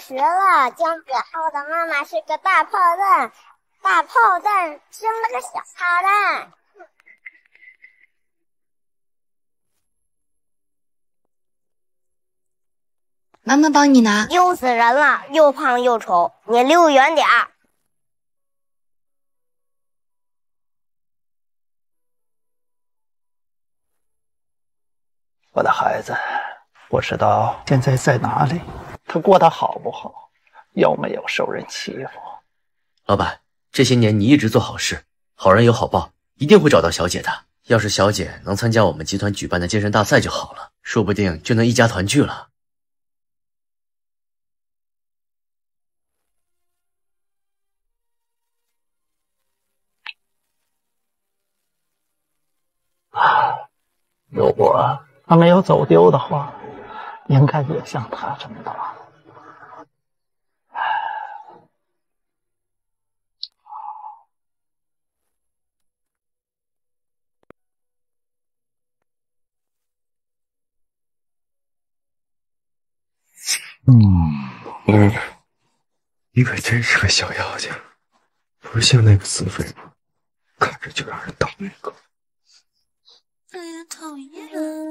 实了，姜子浩的妈妈是个大炮弹，大炮弹生了个小炮弹。 妈妈帮你拿。 丢死人了，又胖又丑，你离我远点儿。 我的孩子，不知道现在在哪里，他过得好不好，有没有受人欺负？ 老板，这些年你一直做好事，好人有好报，一定会找到小姐的。要是小姐能参加我们集团举办的健身大赛就好了，说不定就能一家团聚了。 如果他没有走丢的话，应该也像他这么大。 儿子，你可真是个小妖精，不像那个死肥婆，看着就让人讨厌。 哎呀，讨厌！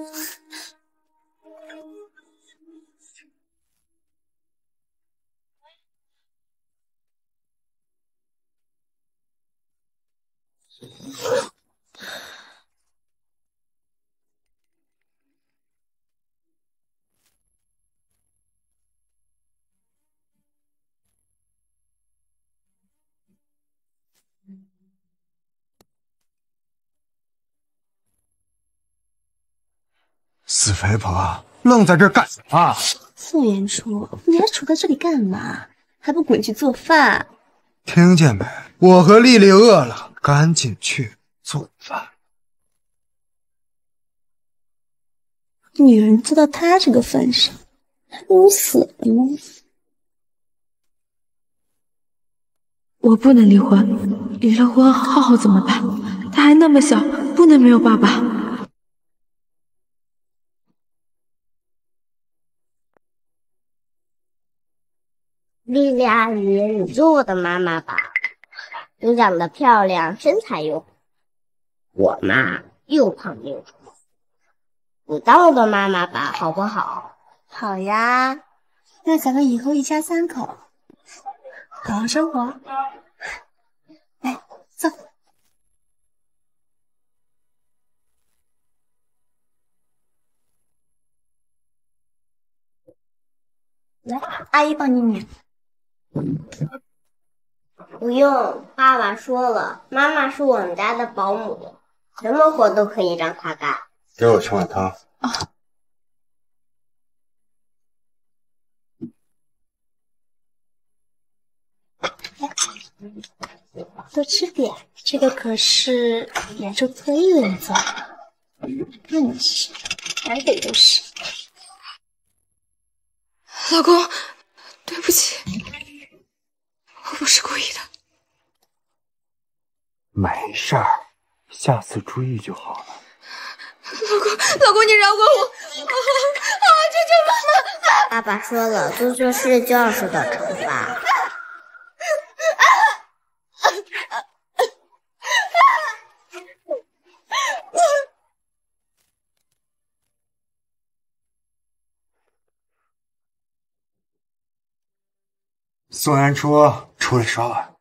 死肥婆，愣在这儿干什么？ 宋元初，你还杵在这里干嘛？还不滚去做饭？ 听见没？我和丽丽饿了，赶紧去做饭。 女人做到他这个份上，还不如死了呢。 我不能离婚，离了婚浩浩怎么办？他还那么小，不能没有爸爸。 莉莉阿姨，你做我的妈妈吧。你长得漂亮，身材又好，我嘛又胖又丑。你当我的妈妈吧，好不好？ 好呀，那咱们以后一家三口好好生活。来，坐。来，阿姨帮你拧。 不用，爸爸说了，妈妈是我们家的保姆，什么活都可以让她干。 给我盛碗汤。 多吃点，这个可是元初特意为你做的。你吃，满嘴都是。 老公，对不起，我不是故意的。 没事儿，下次注意就好了。 老公，你饶过我！求求妈妈！ 爸爸说了，做错事就要受到惩罚。 宋元初，出来刷碗。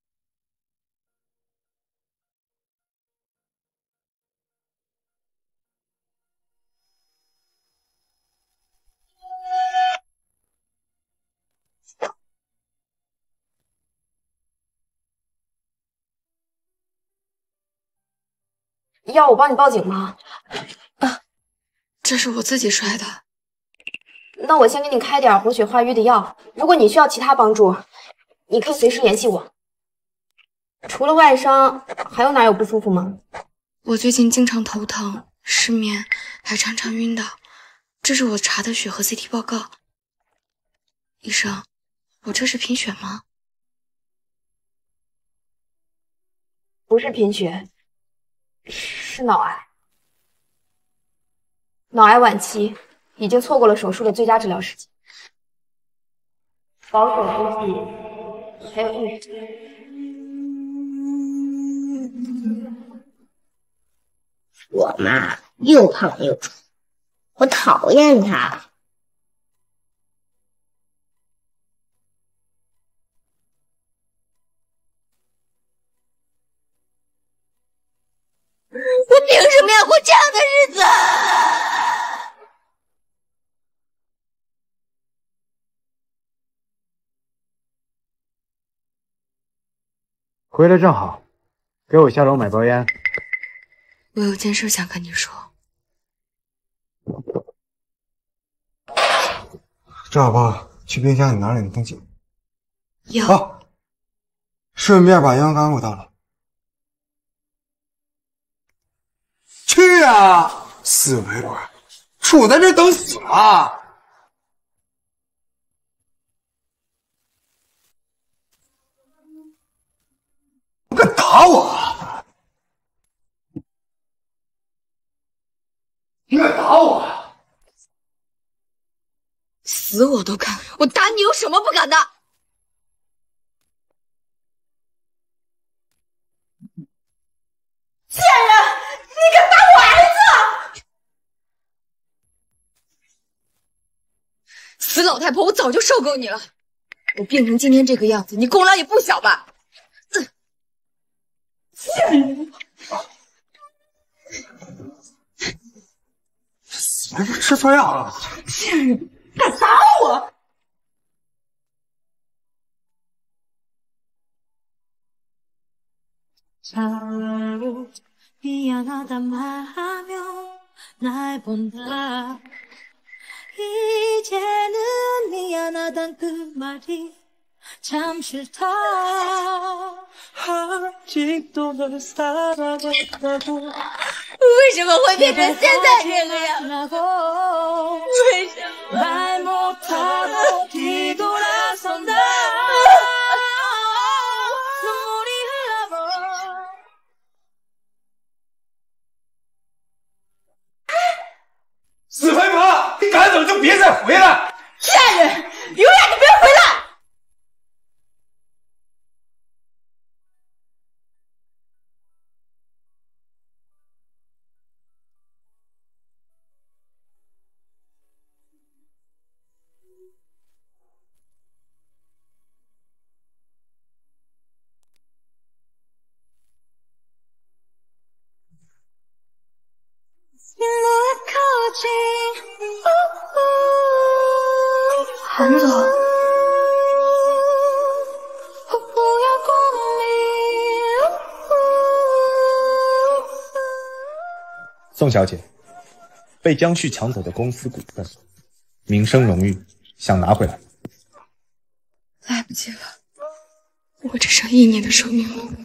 要我帮你报警吗？ 这是我自己摔的。 那我先给你开点活血化瘀的药，如果你需要其他帮助，你可以随时联系我。除了外伤，还有哪有不舒服吗？ 我最近经常头疼、失眠，还常常晕倒。这是我查的血和 CT 报告。医生，我这是贫血吗？ 不是贫血，是脑癌。脑癌晚期，已经错过了手术的最佳治疗时机。 保守估计还有1周。 我妈又胖又丑，我讨厌她。我凭什么要过这样的日子？ 回来正好，给我下楼买包烟。 我有件事想跟你说。 正好吧，去冰箱里拿2个东西。 药。 好，顺便把烟缸给我倒了。去啊！死陪鬼，杵在这等死啊！你敢打我？你敢打我？ 死我都敢！我打你有什么不敢的？ 贱人！你敢打我儿子！ 死老太婆，我早就受够你了！我变成今天这个样子，你功劳也不小吧？ 贱人！ 死陪鬼吃错药了！ 贱人，敢打我！ 为什么会变成现在这个样子？为什么？ 死肥婆，你敢走就别再回来！ 贱人，永远你别回来！ 韩总， 宋小姐，被江旭抢走的公司股份、名声荣誉，想拿回来。 来不及了，我只剩1年的寿命了。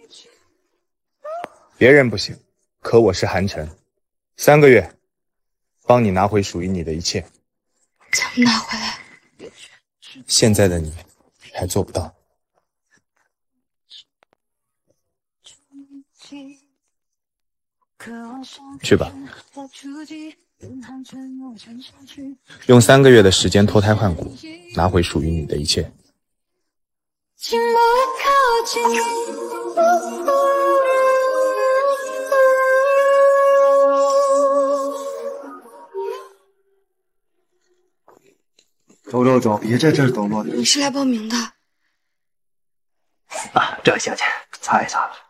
别人不行，可我是韩晨，3个月，帮你拿回属于你的一切。 怎么拿回来？ 现在的你还做不到。去吧，用3个月的时间脱胎换骨，拿回属于你的一切。 走，别在这儿抖落的。 你是来报名的？ 啊，这位小姐，擦一擦吧。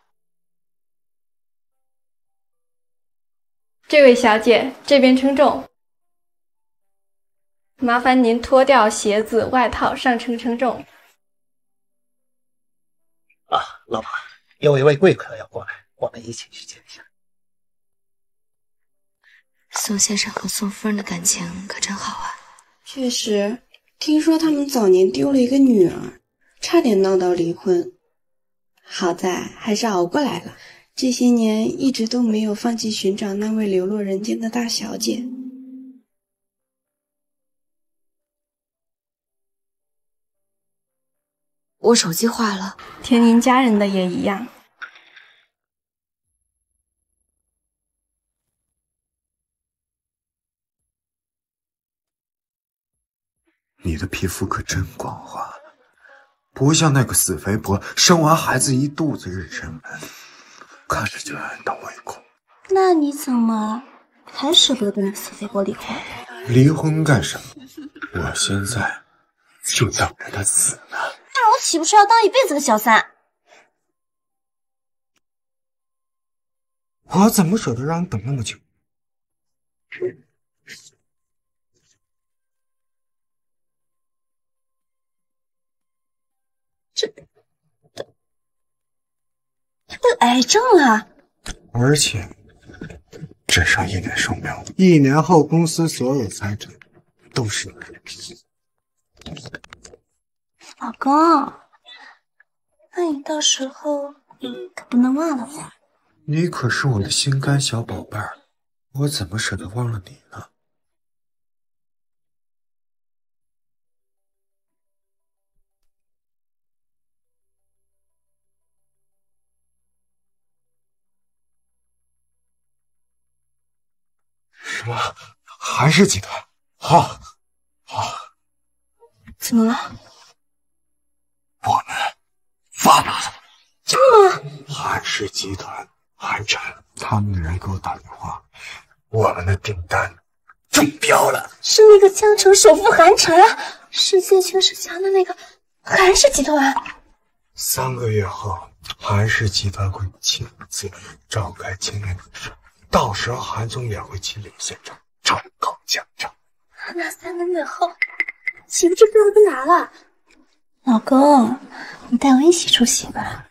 这位小姐，这边称重，麻烦您脱掉鞋子、外套上称称重。 啊，老板，有一位贵客要过来，我们一起去见一下。 宋先生和宋夫人的感情可真好啊。 确实，听说他们早年丢了一个女儿，差点闹到离婚，好在还是熬过来了。这些年一直都没有放弃寻找那位流落人间的大小姐。 我手机坏了， 听您家人的也一样。 你的皮肤可真光滑，不像那个死肥婆，生完孩子一肚子妊娠纹，看着就让人当胃口。 那你怎么还舍不得跟那个死肥婆离婚？ 离婚干什么？我现在就等着他死呢。 那我岂不是要当一辈子的小三？ 我怎么舍得让你等那么久？ 他得癌症了， 而且只剩1年寿命了，1年后公司所有财产都是你的。 老公，那你到时候可不能忘了我。 你可是我的心肝小宝贝儿，我怎么舍得忘了你呢？什么？韩氏集团？好，好。 怎么了？ 我们发达了。 真的吗？ 韩氏集团、韩琛他们的人给我打电话，我们的订单中标了。 是那个江城首富韩琛，世界全是强的那个韩氏集团。 3个月后，韩氏集团会亲自召开签约仪式，到时候韩总也会亲临现场昭告奖章。 那3个月后，岂不就标了个拿了？老公，你带我一起出席吧。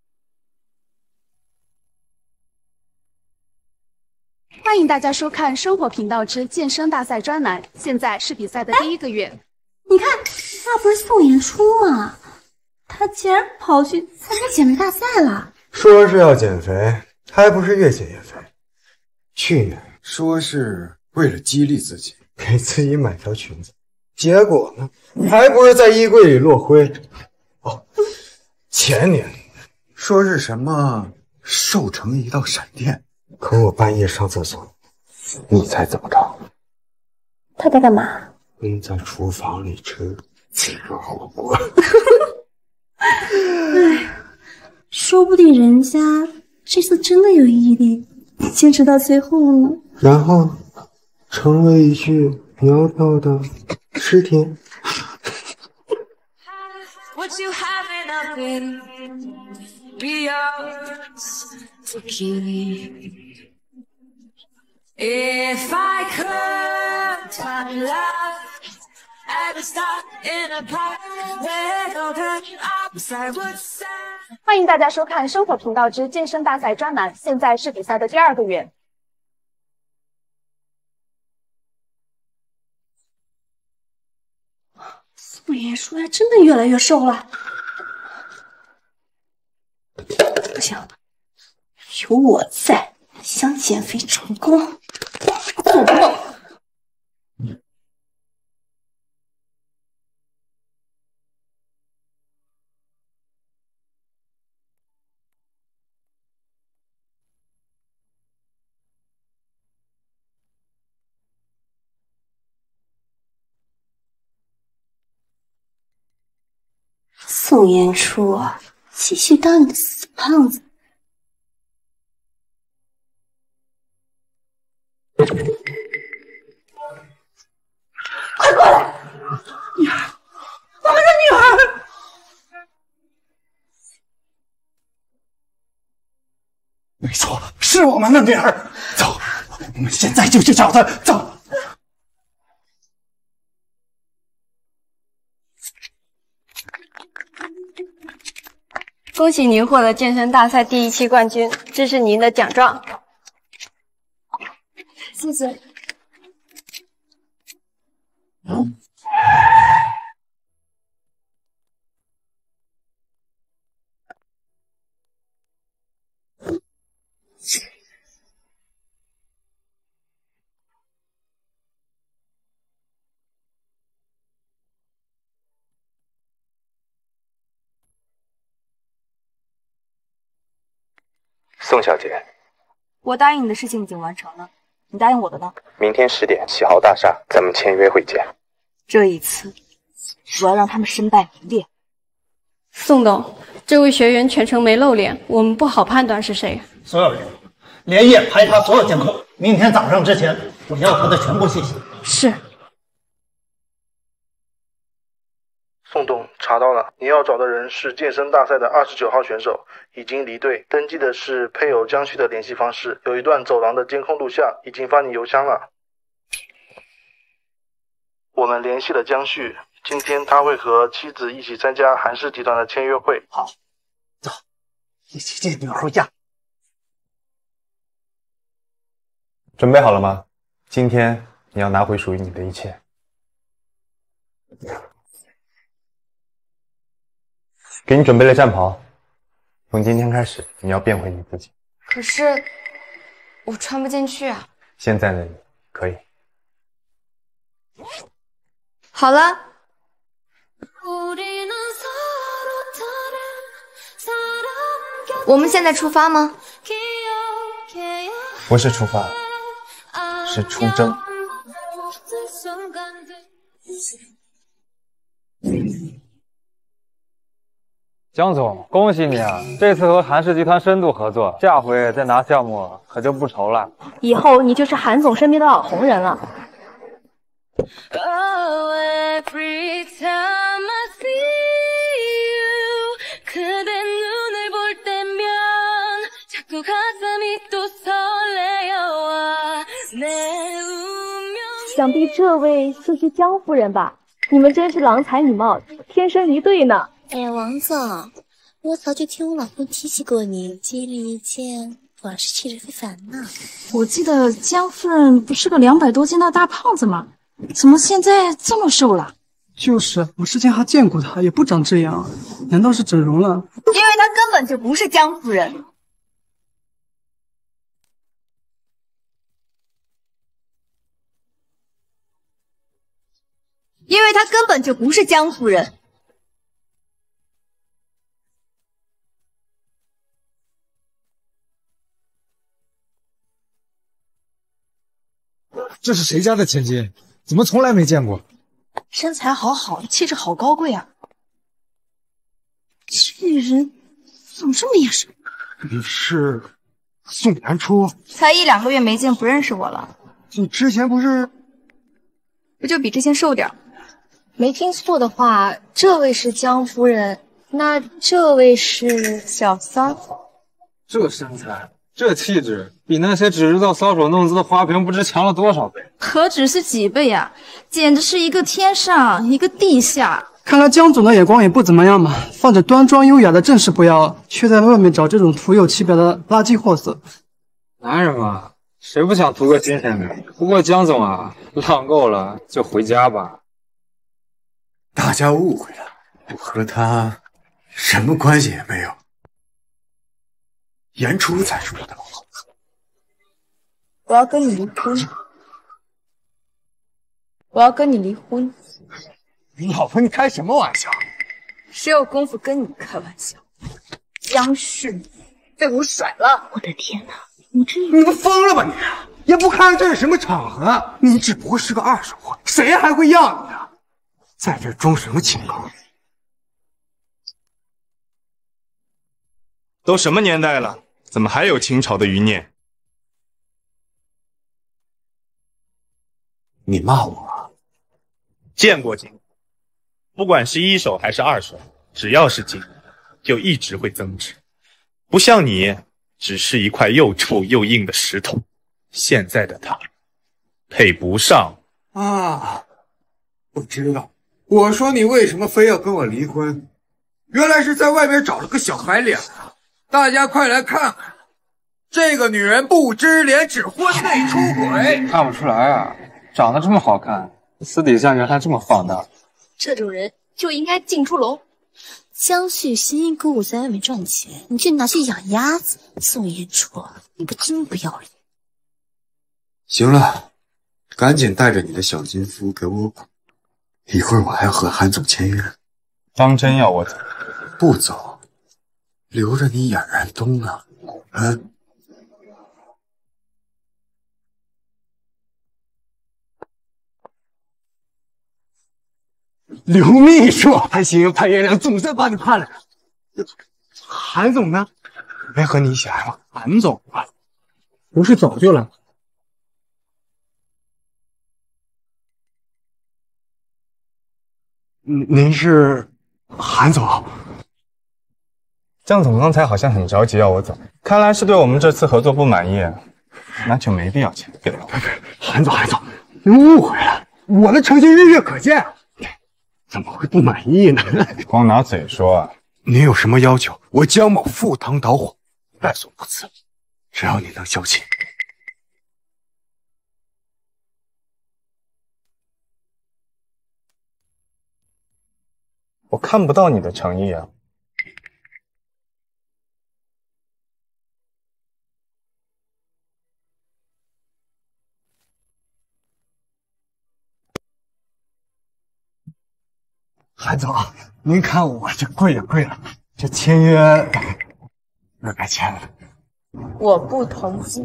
欢迎大家收看生活频道之健身大赛专栏，现在是比赛的第1个月。 你看，那不是宋妍初吗？她竟然跑去参加减肥大赛了。 说是要减肥，还不是越减越肥。去年说是为了激励自己，给自己买条裙子，结果呢，还不是在衣柜里落灰。哦，前年说是什么瘦成一道闪电，可我半夜上厕所，你猜怎么着？ 他在干嘛？ 在厨房里吃鸡肉火锅。 哎，说不定人家这次真的有毅力，坚持到最后呢。 然后成为一具苗条的尸体。 If I could find love at the start in a park, where no turn opposite would say。 欢迎大家收看生活频道之健身大赛专栏，现在是比赛的第2个月。 宋妍初还真的越来越瘦了。不行，有我在，想减肥成功，做不到。宋妍初，继续当你的死胖子。快过来！女儿，我们的女儿！ 没错，是我们的女儿。走，我们现在就去找她。走。 恭喜您获得健身大赛第1期冠军，这是您的奖状。 谢谢。 宋小姐， 我答应你的事情已经完成了，你答应我的呢？ 明天10点，喜豪大厦，咱们签约会见。 这一次， 我要让他们身败名裂。 宋董，这位学员全程没露脸，我们不好判断是谁。 所有人连夜排查所有监控，明天早上之前我要他的全部信息。 是。 宋董，查到了，你要找的人是健身大赛的29号选手，已经离队，登记的是配偶江旭的联系方式，有一段走廊的监控录像，已经发你邮箱了。我们联系了江旭，今天他会和妻子一起参加韩氏集团的签约会。 好，走，一起进女儿家。 准备好了吗？今天你要拿回属于你的一切。给你准备了战袍，从今天开始，你要变回你自己。 可是我穿不进去啊。 现在的你可以。 好了，我们现在出发吗？ 不是出发，是出征。 江总，恭喜你啊！这次和韩氏集团深度合作，下回再拿项目可就不愁了。 以后你就是韩总身边的老红人了。想必这位就是江夫人吧？你们真是郎才女貌，天生一对呢。 哎，王总，我早就听我老公提起过你，接了一件往事去了非凡呢。 我记得江夫人不是个200多斤的大胖子吗？怎么现在这么瘦了？ 就是，我之前还见过她，也不长这样，难道是整容了？ 因为她根本就不是江夫人。因为她根本就不是江夫人。 这是谁家的千金？怎么从来没见过？ 身材好好，气质好高贵啊！这人怎么这么眼熟？ 你是宋南初？ 才1、2个月没见，不认识我了？ 你之前不就比之前瘦点儿。 没听错的话，这位是江夫人，那这位是小三。 这身材，这气质，比那些只知道搔首弄姿的花瓶不知强了多少倍？ 何止是几倍呀，简直是一个天上一个地下。 看来江总的眼光也不怎么样嘛，放着端庄优雅的正室不要，却在外面找这种徒有其表的垃圾货色。 男人嘛，谁不想图个新鲜感？不过江总啊，浪够了就回家吧。 大家误会了，我和他什么关系也没有。言初才是我的老婆。 我要跟你离婚。我要跟你离婚。 老婆，你开什么玩笑？ 谁有功夫跟你开玩笑？江旭被我甩了！我的天哪，你不疯了吧你？也不看这是什么场合，你只不过是个二手货，谁还会要你啊？在这装什么清高？ 都什么年代了，怎么还有清朝的余孽？ 你骂我？ 见过金，不管是一手还是二手，只要是金，就一直会增值。不像你，只是一块又臭又硬的石头。现在的他，配不上啊！我知道。我说你为什么非要跟我离婚？原来是在外面找了个小白脸啊！大家快来看看，这个女人不知廉耻，婚内出轨。 看不出来啊，长得这么好看，私底下原来这么放荡。 这种人就应该进猪笼。 江旭辛辛苦苦在外面赚钱，你却拿去养鸭子。宋言初，你可真不要脸！ 行了，赶紧带着你的小金夫给我滚！一会儿我还要和韩总签约。 当真要我走？ 不走，留着你冉冉冬呢。 刘秘书还行，潘月亮总算把你盼来了。韩总呢？没和你一起来吗？ 韩总啊，不是早就来了？ 您是韩总？ 江总刚才好像很着急要我走，看来是对我们这次合作不满意，那就没必要签。 韩总，您误会了，我的诚心日月可见，怎么会不满意呢？ 光拿嘴说啊！ 您有什么要求，我江某赴汤蹈火，在所不辞，只要你能消气。 我看不到你的诚意啊！ 韩总，您看我这贵也贵了，这签约那该签了。 我不同意。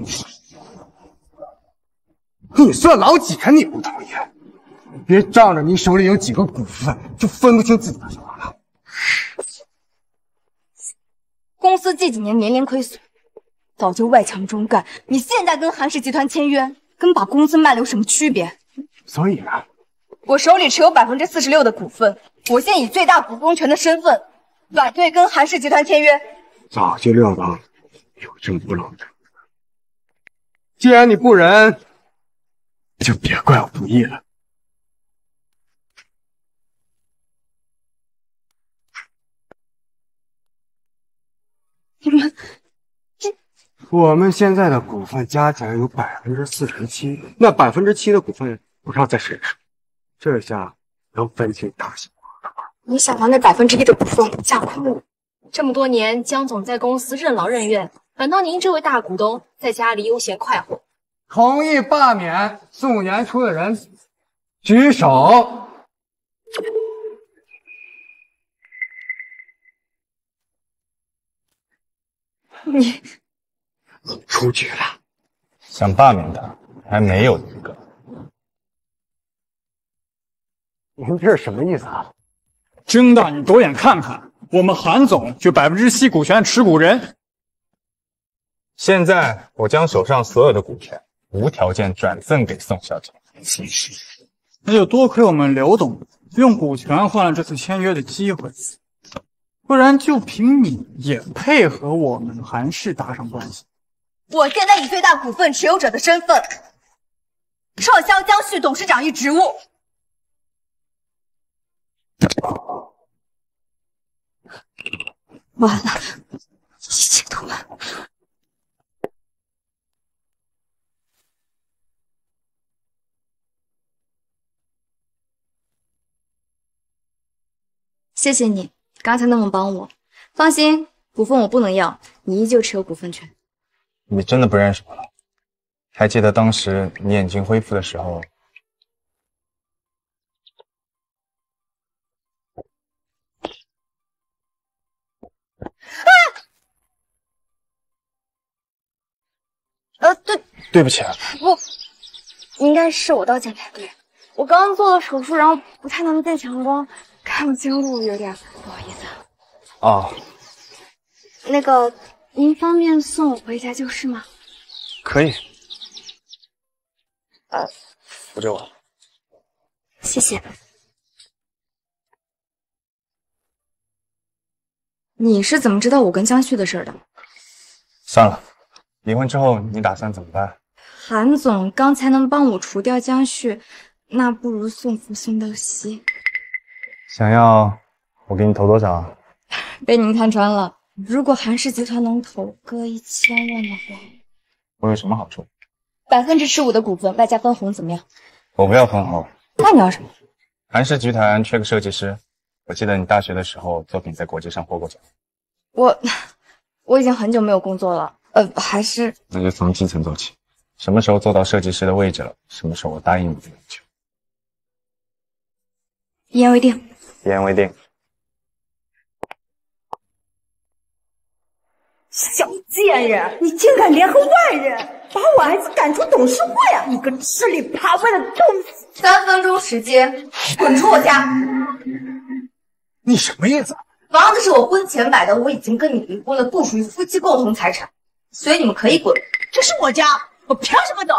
你算老几啊？你不同意？别仗着你手里有几个股份就分不清自己的什么了。 公司这几年年年亏损，早就外强中干。你现在跟韩氏集团签约，跟把公司卖了有什么区别？ 所以呢， 我手里持有46%的股份，我现以最大股东权的身份反对跟韩氏集团签约。 早就料到有这么不老的。既然你不仁，就别怪我不义了。 你们我们现在的股份加起来有47%，那7%的股份不知道在谁手，这下能分清大小。 你想拿那1%的股份架空我？这么多年，江总在公司任劳任怨，反倒您这位大股东在家里悠闲快活。 同意罢免宋年初的人举手。 你出局了。 想罢免他，还没有资格。 您这是什么意思啊？ 睁大你狗眼看看，我们韩总就7%股权持股人。 现在我将手上所有的股权无条件转赠给宋校长。 那就多亏我们刘总用股权换了这次签约的机会，不然就凭你也配合我们韩氏搭上关系？ 我现在以最大股份持有者的身份，撤销江旭董事长一职务。完了，一切都完了。谢谢你刚才那么帮我，放心，股份我不能要，你依旧持有股份权。 你真的不认识我了？还记得当时你眼睛恢复的时候？对不起啊。 不，应该是我道歉才对。我刚刚做了手术，然后不太能见强光，看不清路，有点不好意思啊。 哦， 那个，您方便送我回家就是吗？ 可以。扶着我。 谢谢。你是怎么知道我跟江旭的事的？ 算了，离婚之后你打算怎么办？ 韩总刚才能帮我除掉江旭，那不如送福送到西。 想要我给你投多少？ 被您看穿了。如果韩氏集团能投个1000万的话， 我有什么好处 ？15%的股份外加分红怎么样？ 我不要分红。 那你要什么？ 韩氏集团缺个设计师，我记得你大学的时候作品在国际上获过奖。 我已经很久没有工作了，还是那就从基层做起。什么时候做到设计师的位置了，什么时候我答应你的要求。 一言为定。 一言为定。 小贱人，你竟敢联合外人，把我儿子赶出董事会啊！你个吃里扒外的东西！ 3分钟时间，滚出我家！ 你什么意思？ 房子是我婚前买的，我已经跟你离婚了，不属于夫妻共同财产，所以你们可以滚。 这是我家，我凭什么走？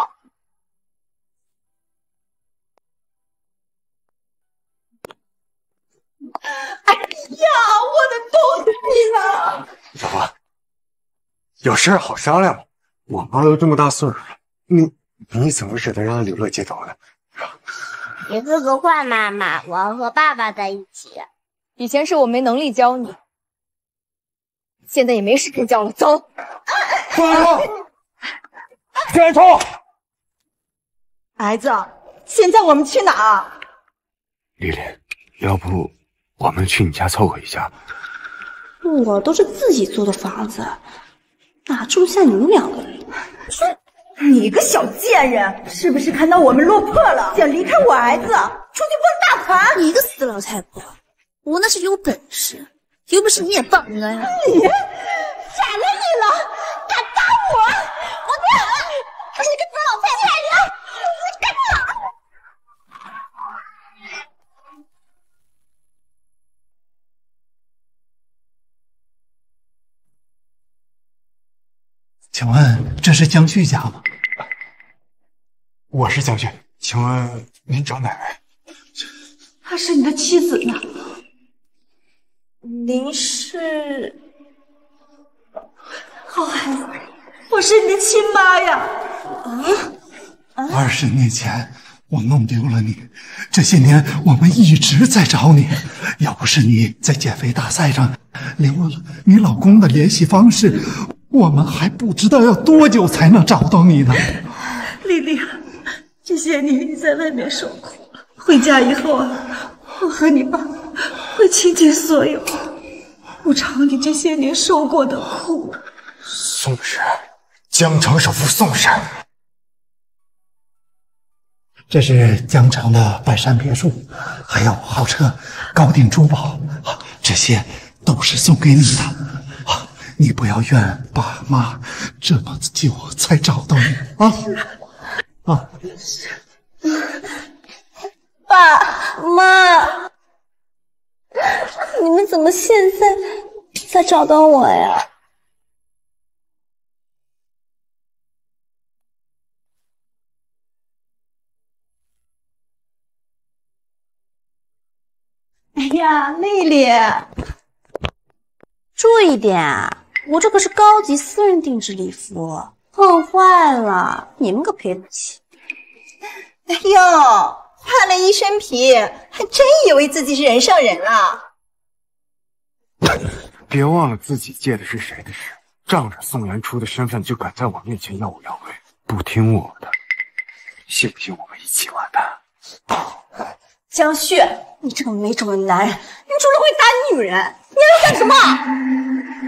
哎呀，我的东西呢？ 老婆，有事好商量嘛。我妈都这么大岁数了，你怎么舍得让她流落街头呢？ 你会不会妈妈？我要和爸爸在一起。 以前是我没能力教你，现在也没时间教了。走。 放手！先冲！ 孩子，现在我们去哪？ 丽丽，要不我们去你家凑合一下？ 我都是自己租的房子，哪住得下你们2个人？ 你个小贱人，是不是看到我们落魄了，想离开我儿子，出去傍大款？ 你个死老太婆！我那是有本事，有本事你也傍人呀！ 你傻了你了，敢打我！我打你个死老太人！你敢打！ 请问这是江旭家吗？ 我是江旭，请问您找哪位？ 她是你的妻子呢。 您是？ 好孩子，我是你的亲妈呀 ！20年前我弄丢了你，这些年我们一直在找你。要不是你在减肥大赛上留了你老公的联系方式，我们还不知道要多久才能找到你呢。 丽丽，这些年你在外面受苦，回家以后啊，我和你爸会倾尽所有，补偿你这些年受过的苦。 宋氏，江城首富宋氏。 这是江城的百山别墅，还有豪车、高定珠宝，这些都是送给你的。你不要怨爸妈，这么久才找到你啊！ 爸妈，你们怎么现在才找到我呀？ 哎呀，丽丽， 注意点啊！我这可是高级私人定制礼服，碰坏了你们可赔不起。 哎呦，换了一身皮，还真以为自己是人上人了。 别忘了自己借的是谁的势，仗着宋元初的身份就敢在我面前耀武扬威，不听我的，信不信我们一起完蛋？ 江旭，你这个没种的男人，你除了会打女人，你还会干什么？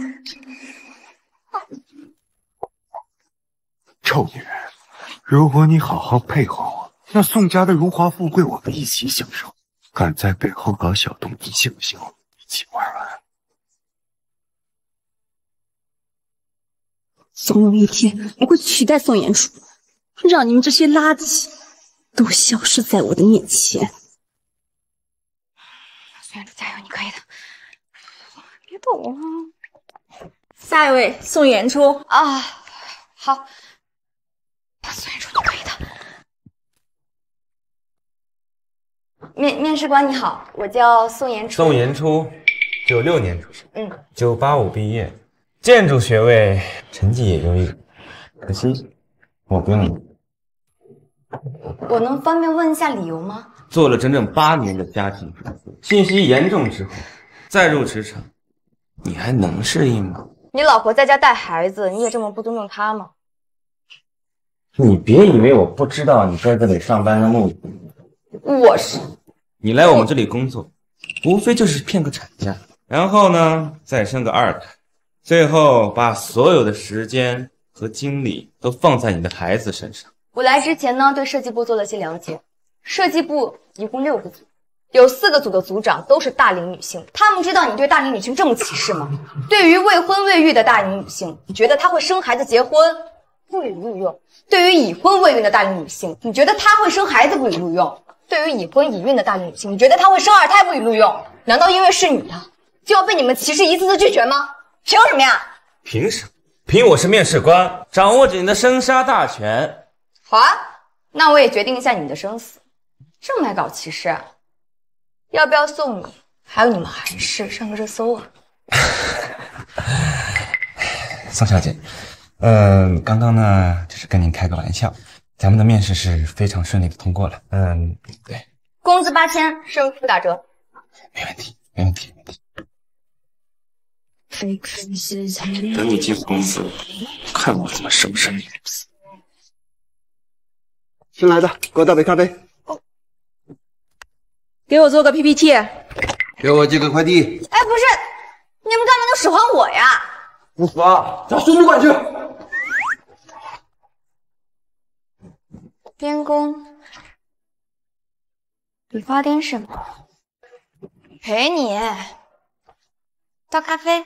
臭女人！如果你好好配合我，那宋家的荣华富贵我们一起享受。敢在背后搞小动，你信不信我们一起玩完？ 总有一天，我会取代宋延初，让你们这些垃圾都消失在我的面前。 宋延初，加油，你可以的！别抖啊！ 下一位，宋延初啊，好，宋延初，你可以的。面试官你好，我叫宋延初。 宋延初，96年出生，985毕业，建筑学位，成绩也优异。可惜我不用你。 我能方便问一下理由吗？ 做了整整8年的家庭主妇，信息严重之后，再入职场，你还能适应吗？ 你老婆在家带孩子，你也这么不尊重她吗？ 你别以为我不知道你在这里上班的目的。 我是。 你来我们这里工作，无非就是骗个产假，然后呢，再生个2胎，最后把所有的时间和精力都放在你的孩子身上。 我来之前呢，对设计部做了些了解。设计部一共6个组，有4个组的组长都是大龄女性。他们知道你对大龄女性这么歧视吗？对于未婚未育的大龄女性，你觉得她会生孩子结婚不予录用；对于已婚未孕的大龄女性，你觉得她会生孩子不予录用；对于已婚已孕的大龄女性，你觉得她会生2胎不予录用。 难道因为是女的，就要被你们歧视一次次拒绝吗？凭什么呀？ 凭什么？凭我是面试官，掌握着你的生杀大权。 好啊，那我也决定一下你的生死。这么爱搞歧视啊？要不要送你还有你们韩氏上个热搜啊？ 宋小姐，刚刚呢，只是跟您开个玩笑，咱们的面试是非常顺利的通过了。对， 工资8000，升不打折。 没问题，没问题，没问题。等你进公司，看我怎么收拾你。 新来的，给我倒杯咖啡。 给我做个 PPT。 给我寄个快递。 哎，不是，你们干嘛都使唤我呀？ 不服啊，找孙主管去。 边工，理发店是吗？陪你倒咖啡。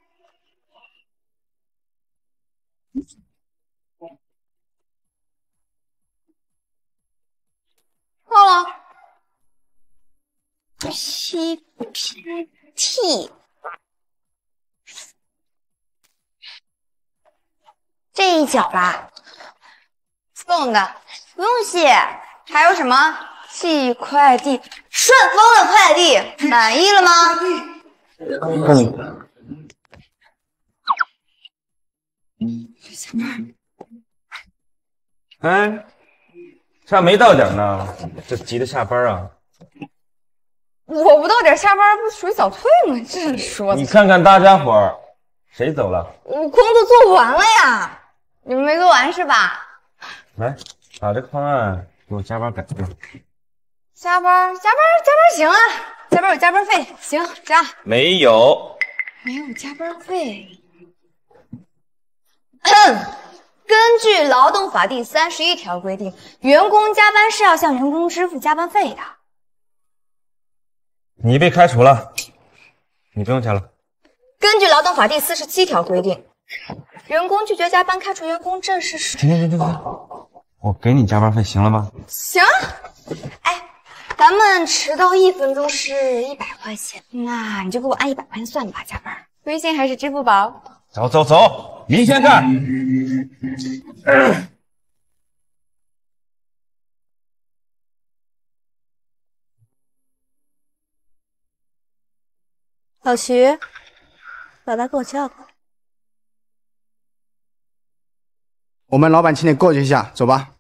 到了。PPT。这一角吧，送的，不用谢。还有什么？寄快递，顺丰的快递，满意了吗？ 哎，这没到点呢，这急着下班啊？ 我不到点下班不属于早退吗？这是说的。 你看看大家伙儿，谁走了？ 我工作做完了呀。你们没做完是吧？ 来，把这个方案给我加班改了。 加班行啊，加班有加班费，行加。 没有加班费。根据劳动法第31条规定，员工加班是要向员工支付加班费的。 你被开除了，你不用加了。 根据劳动法第47条规定，员工拒绝加班开除员工，这是停，我给你加班费行了吗？ 行。哎，咱们迟到1分钟是100块钱，那你就给我按100块钱算吧，加班。微信还是支付宝？ 走，明天干。 老徐，把他给我叫过来。 我们老板请你过去一下，走吧。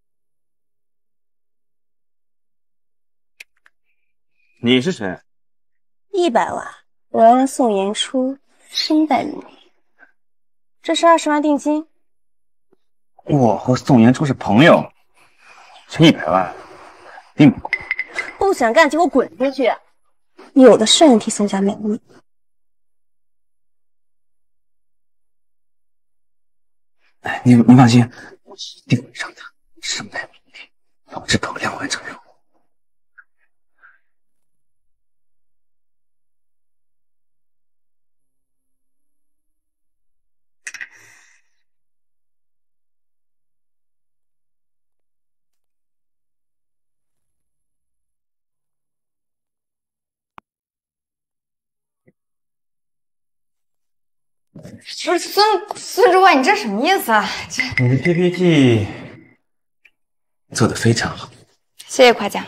你是谁 ？100万，我要让宋妍初身败名裂。这是20万定金。 我和宋妍初是朋友，这100万并不够。 不想干就给我滚出去！有的是人替宋家卖命。 哎，你放心，我一定会让他身败名裂，保质保量完成任务。 不是孙主管，你这什么意思啊？ 你的 PPT 做得非常好， 谢谢夸奖。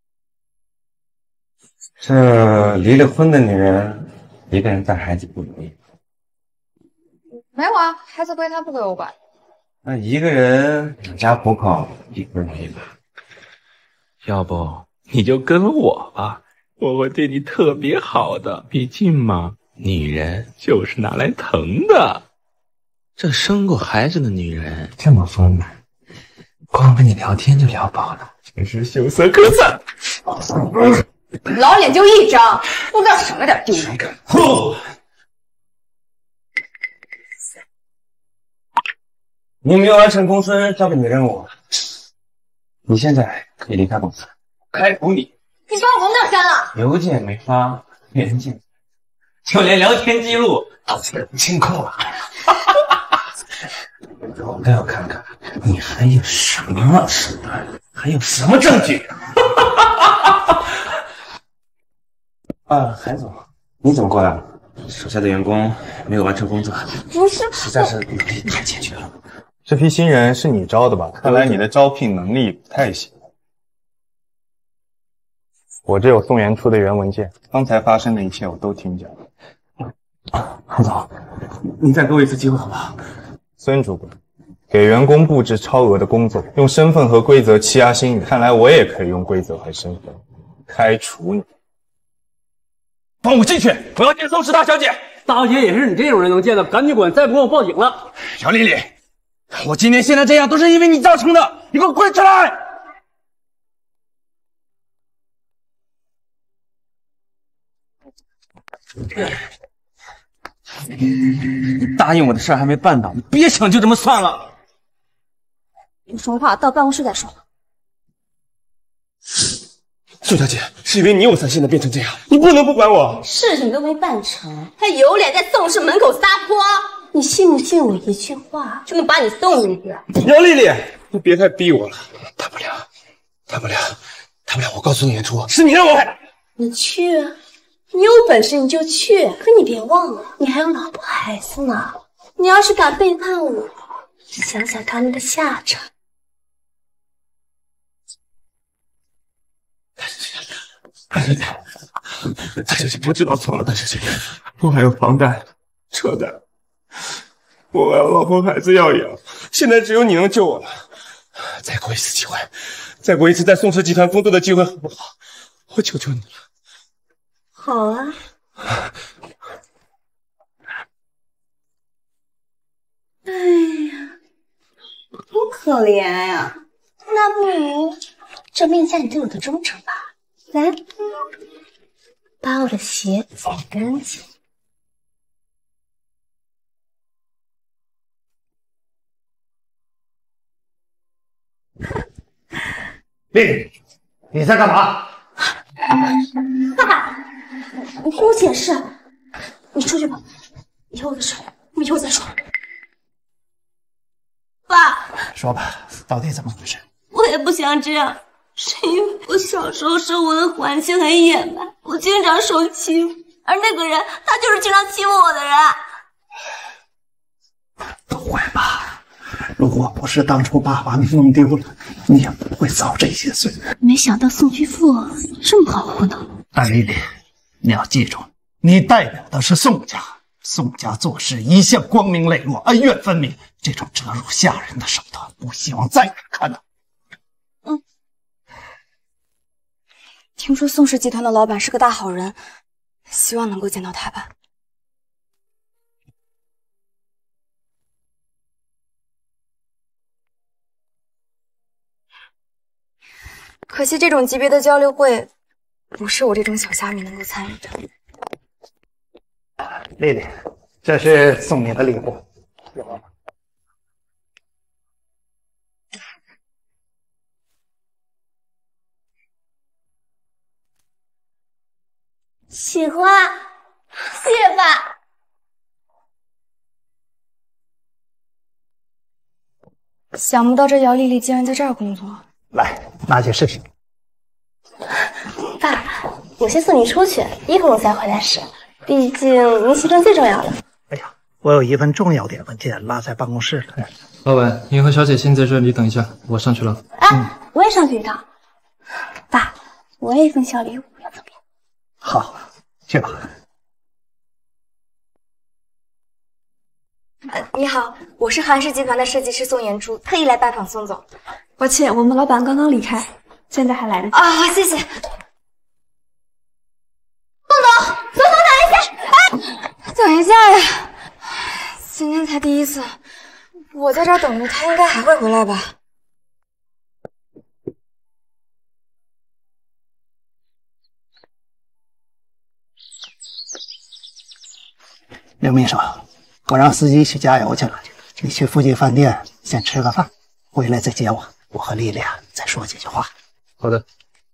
这离了婚的女人一个人带孩子不容易， 没有啊，孩子归他，不归我管。 那一个人养家糊口也不容易吧？ 要不你就跟我吧，我会对你特别好的。毕竟嘛，女人就是拿来疼的。这生过孩子的女人这么丰满，光跟你聊天就聊饱了，真是秀色可餐。 老脸就一张，不知道省了点丢人感。 你没有完成公司交给你的任务，你现在可以离开公司，开除你。 你把我文档删了？ 邮件没发，原件，就连聊天记录都被人清空了。我倒要看看你还有什么手段，还有什么证据。 韩总，你怎么过来了？手下的员工没有完成工作， 不是， 实在是能力太欠缺了。 这批新人是你招的吧？看来你的招聘能力不太行。我这有宋岩出的原文件，刚才发生的一切我都听见了。 韩总，你再给我一次机会好不好？ 孙主管，给员工布置超额的工作，用身份和规则欺压新人，看来我也可以用规则和身份开除你。 放我进去！我要见宋氏大小姐。大姐也是你这种人能见的，赶紧滚！再不滚我报警了。 姚丽丽，我今天现在这样都是因为你造成的，你给我滚出来！ 你答应我的事还没办到，你别想就这么算了。 有什么话到办公室再说。 宋小姐，是因为你我才现在变成这样，你不能不管我。 事情都没办成，还有脸在宋氏门口撒泼？你信不信我一句话就能把你送进去？ 姚丽丽，你别太逼我了。大不了，我告诉宋演出，是你让我害。 你去啊，你有本事你就去，可你别忘了，你还有老婆孩子呢。你要是敢背叛我，想想他们的下场。 大小姐，我知道错了，大小姐，我还有房贷、车贷，我还有老婆孩子要养，现在只有你能救我了。再给我一次机会，再给我一次在宋氏集团工作的机会，好不好？我求求你了。 好啊。哎呀，多可怜呀！那不如证明一下你对我的忠诚吧。来，把我的鞋洗干净。 丽，你在干嘛？ 爸，你听我解释。你出去吧，以后的事我们以后再说。爸， 说吧，到底怎么回事？ 我也不想这样。是因为我小时候生活的环境很野蛮，我经常受欺负，而那个人他就是经常欺负我的人。 不会吧？如果不是当初爸把你弄丢了，你也不会遭这些罪。 没想到宋居父这么好糊弄。 安丽丽，你要记住，你代表的是宋家，宋家做事一向光明磊落，恩怨分明，这种折辱下人的手段，不希望再看到。 听说宋氏集团的老板是个大好人，希望能够见到他吧。可惜这种级别的交流会，不是我这种小虾米能够参与的。 丽丽，这是送你的礼物，有吗？ 喜欢，谢谢爸。 想不到这姚丽丽竟然在这儿工作。 来，拿去试试。 爸，我先送你出去，一会儿我再回来试。毕竟你喜欢最重要的。 哎呀，我有一份重要点文件落在办公室了。 老板，您和小姐先在这里等一下，我上去了。 我也上去一趟。爸，我也有一份小礼物要送给你。 好，去吧。 你好，我是韩氏集团的设计师宋延初，特意来拜访宋总。 抱歉，我们老板刚刚离开，现在还来得及。 啊，谢谢。宋总，等一下，等一下呀！今天才第一次，我在这儿等着，他应该还会回来吧？ 刘秘书，我让司机去加油去了，你去附近饭店先吃个饭，回来再接我。我和丽丽再说几句话。 好的。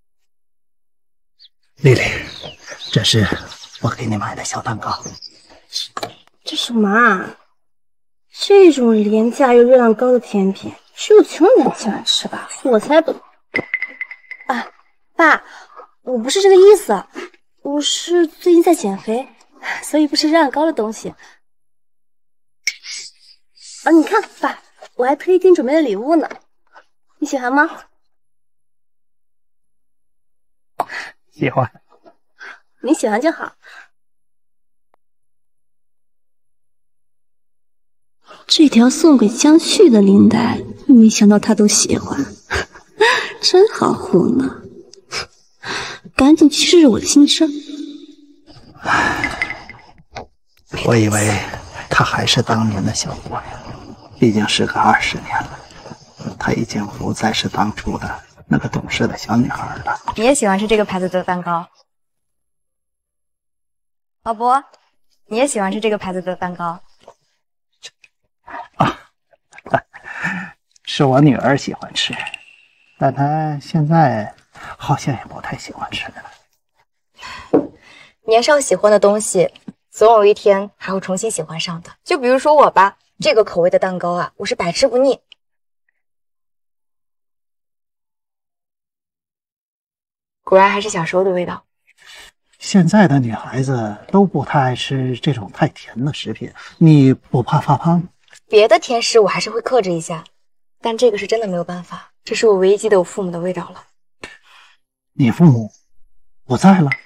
丽丽，这是我给你买的小蛋糕。 这什么啊？这种廉价又热量高的甜品，只有穷人才喜欢吃吧？我才不！啊，爸，我不是这个意思。 我是最近在减肥，所以不吃热量高的东西。啊，你看，爸，我还特意给你准备了礼物呢，你喜欢吗？ 喜欢。 你喜欢就好。这条送给江旭的领带，没想到他都喜欢，真好糊弄。赶紧去试试我的新车。 我以为她还是当年的小伙呀，毕竟时隔20年了，她已经不再是当初的那个懂事的小女孩了。 你也喜欢吃这个牌子的蛋糕？老伯，你也喜欢吃这个牌子的蛋糕？ 是我女儿喜欢吃，但她现在好像也不太喜欢吃了。 年少喜欢的东西，总有一天还会重新喜欢上的。就比如说我吧，这个口味的蛋糕啊，我是百吃不腻。果然还是小时候的味道。 现在的女孩子都不太爱吃这种太甜的食品，你不怕发胖？ 别的甜食我还是会克制一下，但这个是真的没有办法，这是我唯一记得我父母的味道了。 你父母不在了？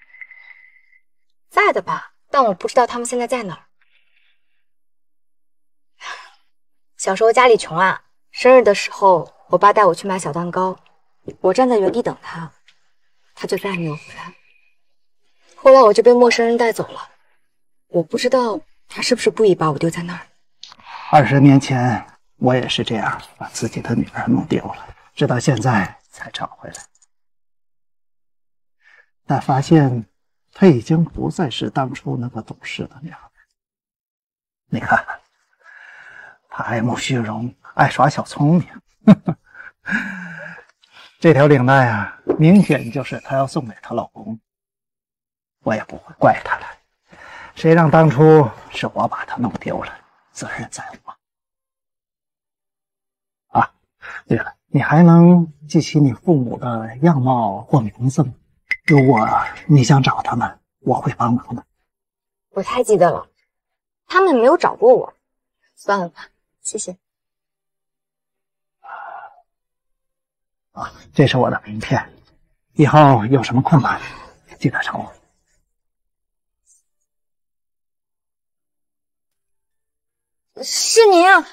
在的吧，但我不知道他们现在在哪儿。小时候家里穷啊，生日的时候我爸带我去买小蛋糕，我站在原地等他，他就再也没有回来。后来我就被陌生人带走了，我不知道他是不是故意把我丢在那儿。 20年前我也是这样把自己的女儿弄丢了，直到现在才找回来。但发现她已经不再是当初那个懂事的女孩。你看，她爱慕虚荣，爱耍小聪明。这条领带啊，明显就是她要送给她老公。我也不会怪她了，谁让当初是我把她弄丢了，责任在我。啊，对了，你还能记起你父母的样貌或名字吗？如果你想找他们，我会帮忙的。 不太记得了，他们没有找过我，算了吧，谢谢。 这是我的名片，以后有什么困难记得找我。 是您啊！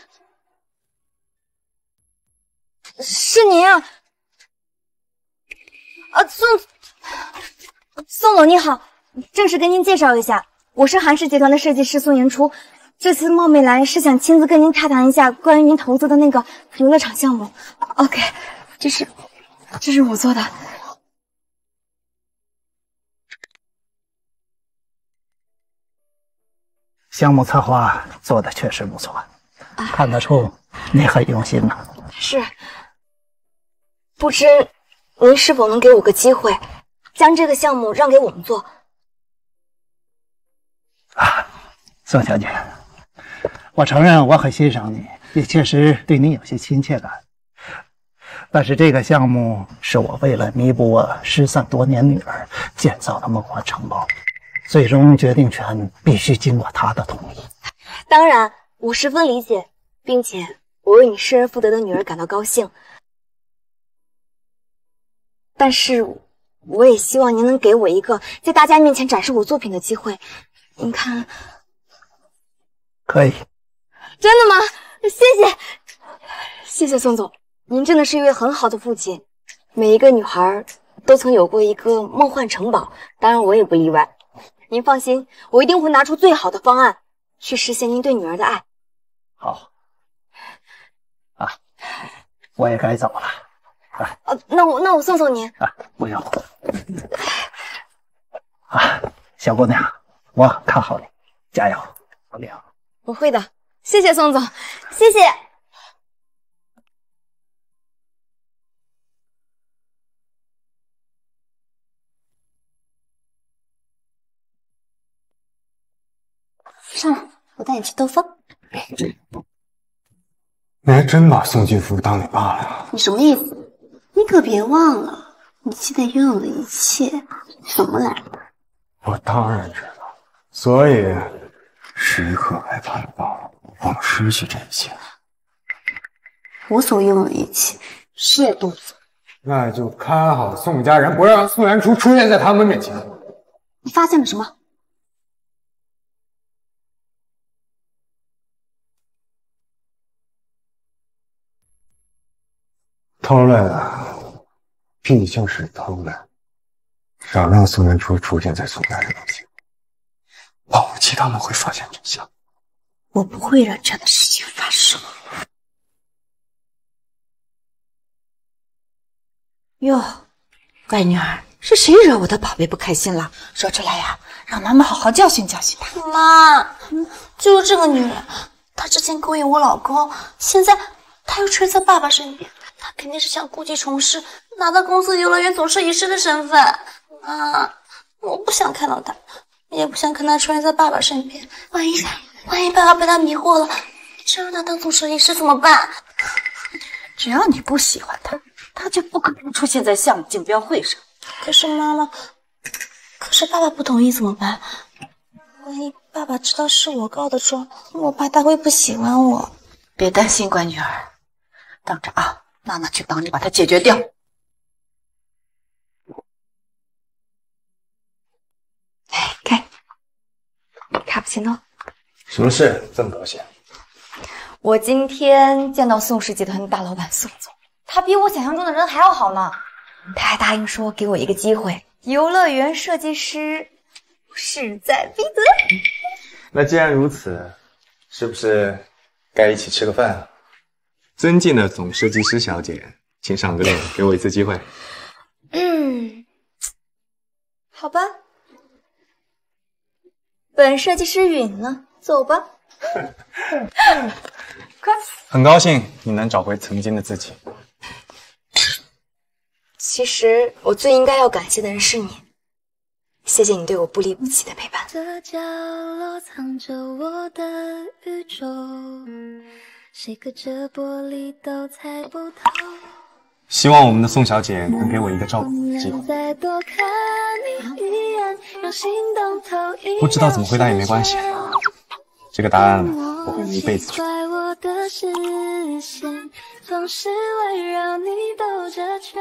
是您啊！宋总你好，正式跟您介绍一下，我是韩氏集团的设计师宋妍初，这次冒昧来是想亲自跟您洽谈一下关于您投资的那个游乐场项目。OK， 这是我做的。 项目策划做的确实不错，看得出你很用心呢。 是，不知您是否能给我个机会，将这个项目让给我们做？ 宋小姐，我承认我很欣赏你，也确实对你有些亲切感。但是这个项目是我为了弥补我失散多年女儿建造的梦幻城堡，最终决定权必须经过她的同意。 当然，我十分理解，并且我为你失而复得的女儿感到高兴。但是，我也希望您能给我一个在大家面前展示我作品的机会。您看， 可以。 真的吗？谢谢宋总，您真的是一位很好的父亲。每一个女孩都曾有过一个梦幻城堡，当然我也不例外。您放心，我一定会拿出最好的方案去实现您对女儿的爱。 好。我也该走了。 那我送送您。 不用。小姑娘，我看好你，加油，努力啊！ 我会的，谢谢宋总，谢谢。 上来，我带你去兜风。 你还真把宋继福当你爸了呀？ 你什么意思？你可别忘了，你现在拥有的一切什么来着？ 我当然知道，所以时刻害怕我失去这一切。 我所用的一切是动作。 那就看好宋家人，不让宋元初出现在他们面前。 你发现了什么？ 偷来，毕竟是偷来，少让宋元初出现在宋家人面前，保不齐他们会发现真相。 我不会让这样的事情发生。哟，乖女儿，是谁惹我的宝贝不开心了？说出来呀，让妈妈好好教训教训她。妈，就是这个女人，她之前勾引我老公，现在她又追在爸爸身边，她肯定是想故技重施，拿到公司游乐园总设计师的身份。妈，我不想看到她，也不想看她出现在爸爸身边。万一爸爸被她迷惑了，真让她当总设计师怎么办？只要你不喜欢她，他就不可能出现在项目竞标会上。可是爸爸不同意怎么办？万一爸爸知道是我告的状，我怕他会不喜欢我。别担心，乖女儿，等着啊，娜娜去帮你把它解决掉。 给卡布奇诺。 什么事这么高兴？ 我今天见到宋氏集团的大老板宋总。他比我想象中的人还要好呢，他还答应说给我一个机会，游乐园设计师势在必得。 那既然如此，是不是该一起吃个饭了？尊敬的总设计师小姐，请赏个脸，给我一次机会。 好吧，本设计师允了，走吧。快！ 很高兴你能找回曾经的自己。 其实我最应该要感谢的人是你，谢谢你对我不离不弃的陪伴。 这角落藏着我的宇宙，谁隔着玻璃都猜不透。 希望我们的宋小姐能给我一个照顾的机会。不知道怎么回答也没关系，这个答案我会一辈子去。 总是围绕你兜着圈。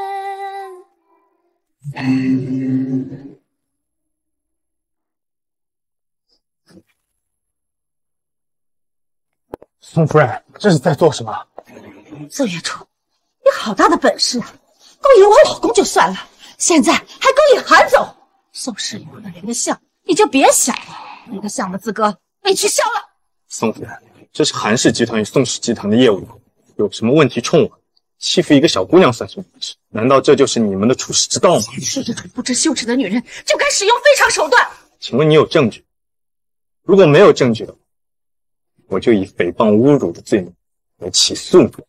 宋夫人，这是在做什么？ 宋元初，你好大的本事啊！勾引我老公就算了，现在还勾引韩总。宋氏游乐园的项目你就别想了，你的项目资格被取消了。 宋夫人，这是韩氏集团与宋氏集团的业务，有什么问题冲我，欺负一个小姑娘算什么本事？难道这就是你们的处事之道吗？ 是这种不知羞耻的女人就该使用非常手段。 请问你有证据？如果没有证据的话，我就以诽谤侮辱的罪名来起诉你。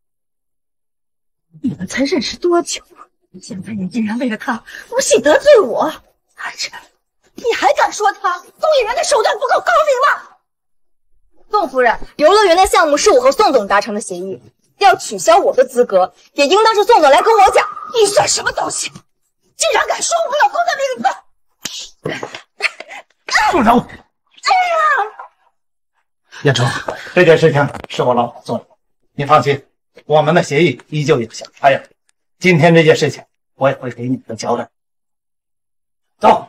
你们才认识多久？现在你竟然为了他不惜得罪我，而且你还敢说他宋议员的手段不够高明吗？ 宋夫人，游乐园的项目是我和宋总达成的协议，要取消我的资格，也应当是宋总来跟我讲。 你算什么东西？竟然敢说我老公的名字！ 住手！ 哎呀！ 燕初，这件事情是我老板做的，你放心，我们的协议依旧有效。还有，今天这件事情我也会给你们的交代。走。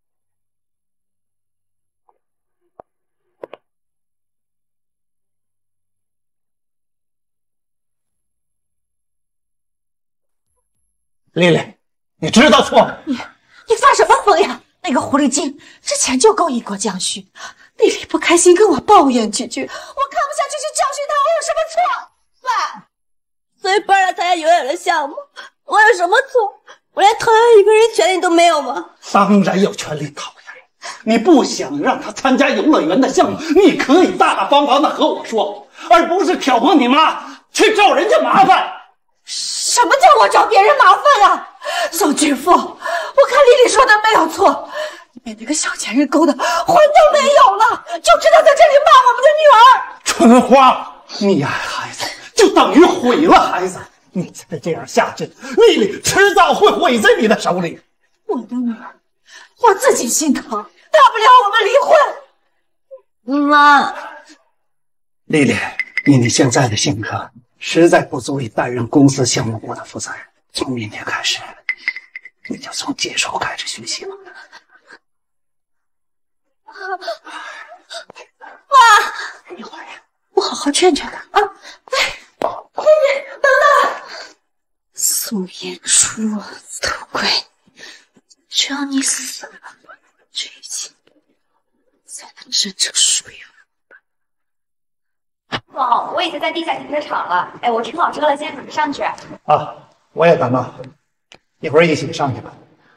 丽丽，你知道错了。 你发什么疯呀？那个狐狸精之前就勾引过江旭，丽丽不开心跟我抱怨几句，我看不下去就教训她，我有什么错？爸， 所以不让他参加游乐园的项目，我有什么错？我连讨厌一个人权利都没有吗？ 当然有权利讨厌。你不想让他参加游乐园的项目，你可以大大方方的和我说，而不是挑拨你妈去找人家麻烦。 什么叫我找别人麻烦呀？宋君父，我看丽丽说的没有错，你被那个小贱人勾的魂都没有了，就知道在这里骂我们的女儿。 春花，你爱孩子就等于毁了孩子，你再这样下去，丽丽迟早会毁在你的手里。 我的女儿我自己心疼，大不了我们离婚。妈， 丽丽，以你现在的性格，实在不足以担任公司项目部的负责人。从明天开始，你就从接手开始学习吧。 妈， 一会儿我好好劝劝他啊！ 你等等， 宋延初，都怪你！只要你死了，这一切才能真正属于我。哦，我已经在地下停车场了。哎，我停好车了，现在准备上去。 啊，我也赶到，一会儿一起上去吧。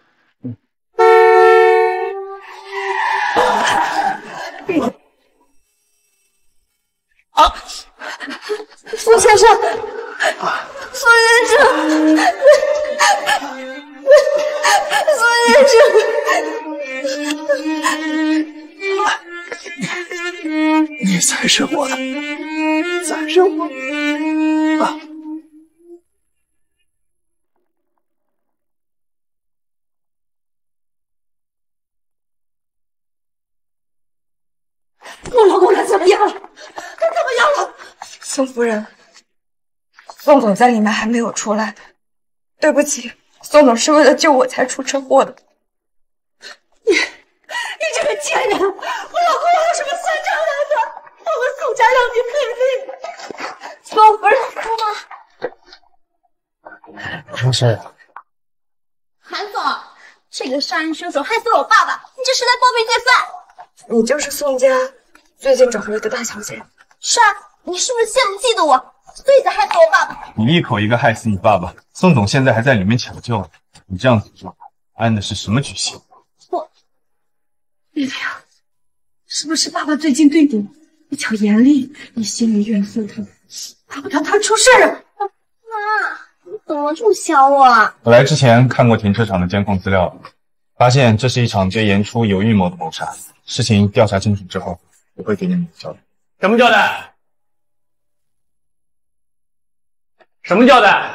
啊，宋先生，宋先生，宋先生，你才是我的，才是我的啊！ 我老公他怎么样了？他怎么样了？ 宋夫人，宋总在里面还没有出来。对不起，宋总是为了救我才出车祸的。 你这个贱人！我老公还有什么算账来的？我们宋家让你赔礼。宋夫人， 妈，什么事啊？ 韩总，这个杀人凶手害死了我爸爸，你这是在包庇罪犯。 你就是宋家最近找回来的大小姐。 是啊，你是不是羡慕嫉妒我，所以才害死我爸爸？ 你一口一个害死你爸爸，宋总现在还在里面抢救呢，你这样子做，安的是什么居心？ 丽丽啊，是不是爸爸最近对你比较严厉，你心里怨愤他，怕不得他出事啊？ 妈，你怎么这么想我？ 我来之前看过停车场的监控资料，发现这是一场对严初有预谋的谋杀。事情调查清楚之后，我会给你们交代。 什么交代？什么交代？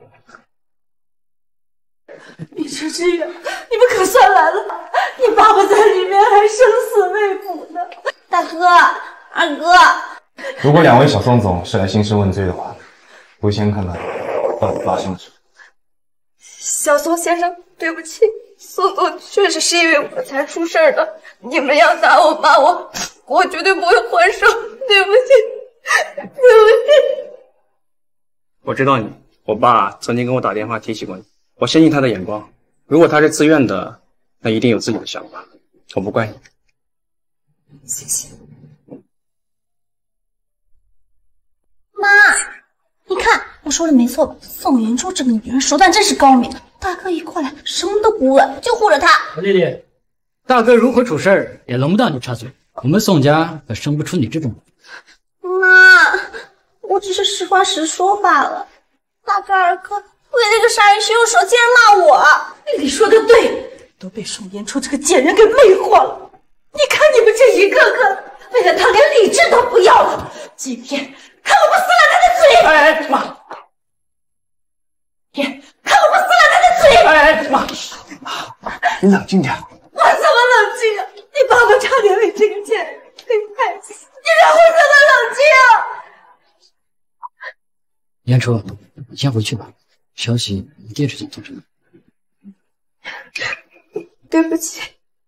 你说这个，你们可算来了！你爸爸在里面还生死未卜呢。 大哥，二哥， 如果两位小宋总是来兴师问罪的话，我先看看到底发生了什么。 小宋先生，对不起，宋总确实是因为我才出事的。你们要打我骂我，我绝对不会还手。对不起，对不起。 我知道你，我爸曾经跟我打电话提起过你，我相信他的眼光。如果他是自愿的，那一定有自己的想法，我不怪你。 谢谢。 妈，你看我说的没错吧？宋云珠这个女人手段真是高明，大哥一过来什么都不问，就护着她。 丽丽，大哥如果出事儿，也轮不到你插嘴。我们宋家可生不出你这种人。 妈，我只是实话实说罢了。大哥二哥为那个杀人凶手竟然骂我。 丽丽说的对，都被宋延初这个贱人给魅惑了。你看你们这一个个，为了他连理智都不要了。今天看我不撕了他的嘴！ 哎，妈！ 天，看我不撕了他的嘴！ 哎，妈！ 你冷静点。 我怎么冷静啊？你爸爸差点被这个贱人给害死，你让我怎么冷静啊？ 延初，你先回去吧，消息你爹这就通知你。 对不起。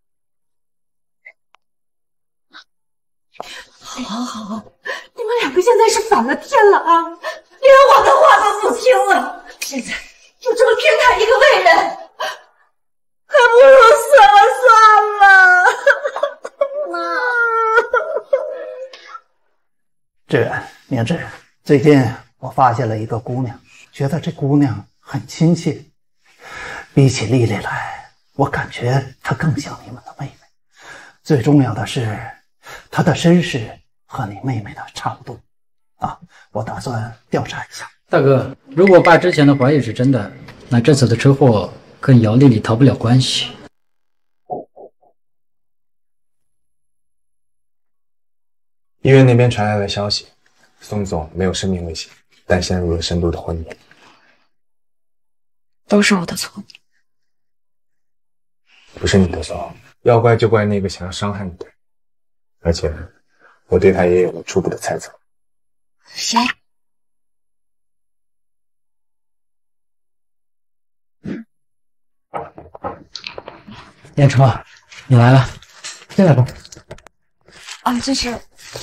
好，你们两个现在是反了天了啊！连我的话都不听了，现在就这么偏袒一个外人，还不如死了算了。 妈， 志远，明志，最近我发现了一个姑娘，觉得这姑娘很亲切，比起丽丽来，我感觉她更像你们的妹妹。最重要的是，她的身世和你妹妹的差不多啊，我打算调查一下。 大哥，如果爸之前的怀疑是真的，那这次的车祸跟姚丽丽逃不了关系。 医院那边传来的消息，宋总没有生命危险，但陷入了深度的昏迷。 都是我的错。 不是你的错，要怪就怪那个想要伤害你的人，而且我对他也有了初步的猜测。 谁？ 燕初，你来了，进来吧。 啊，这是。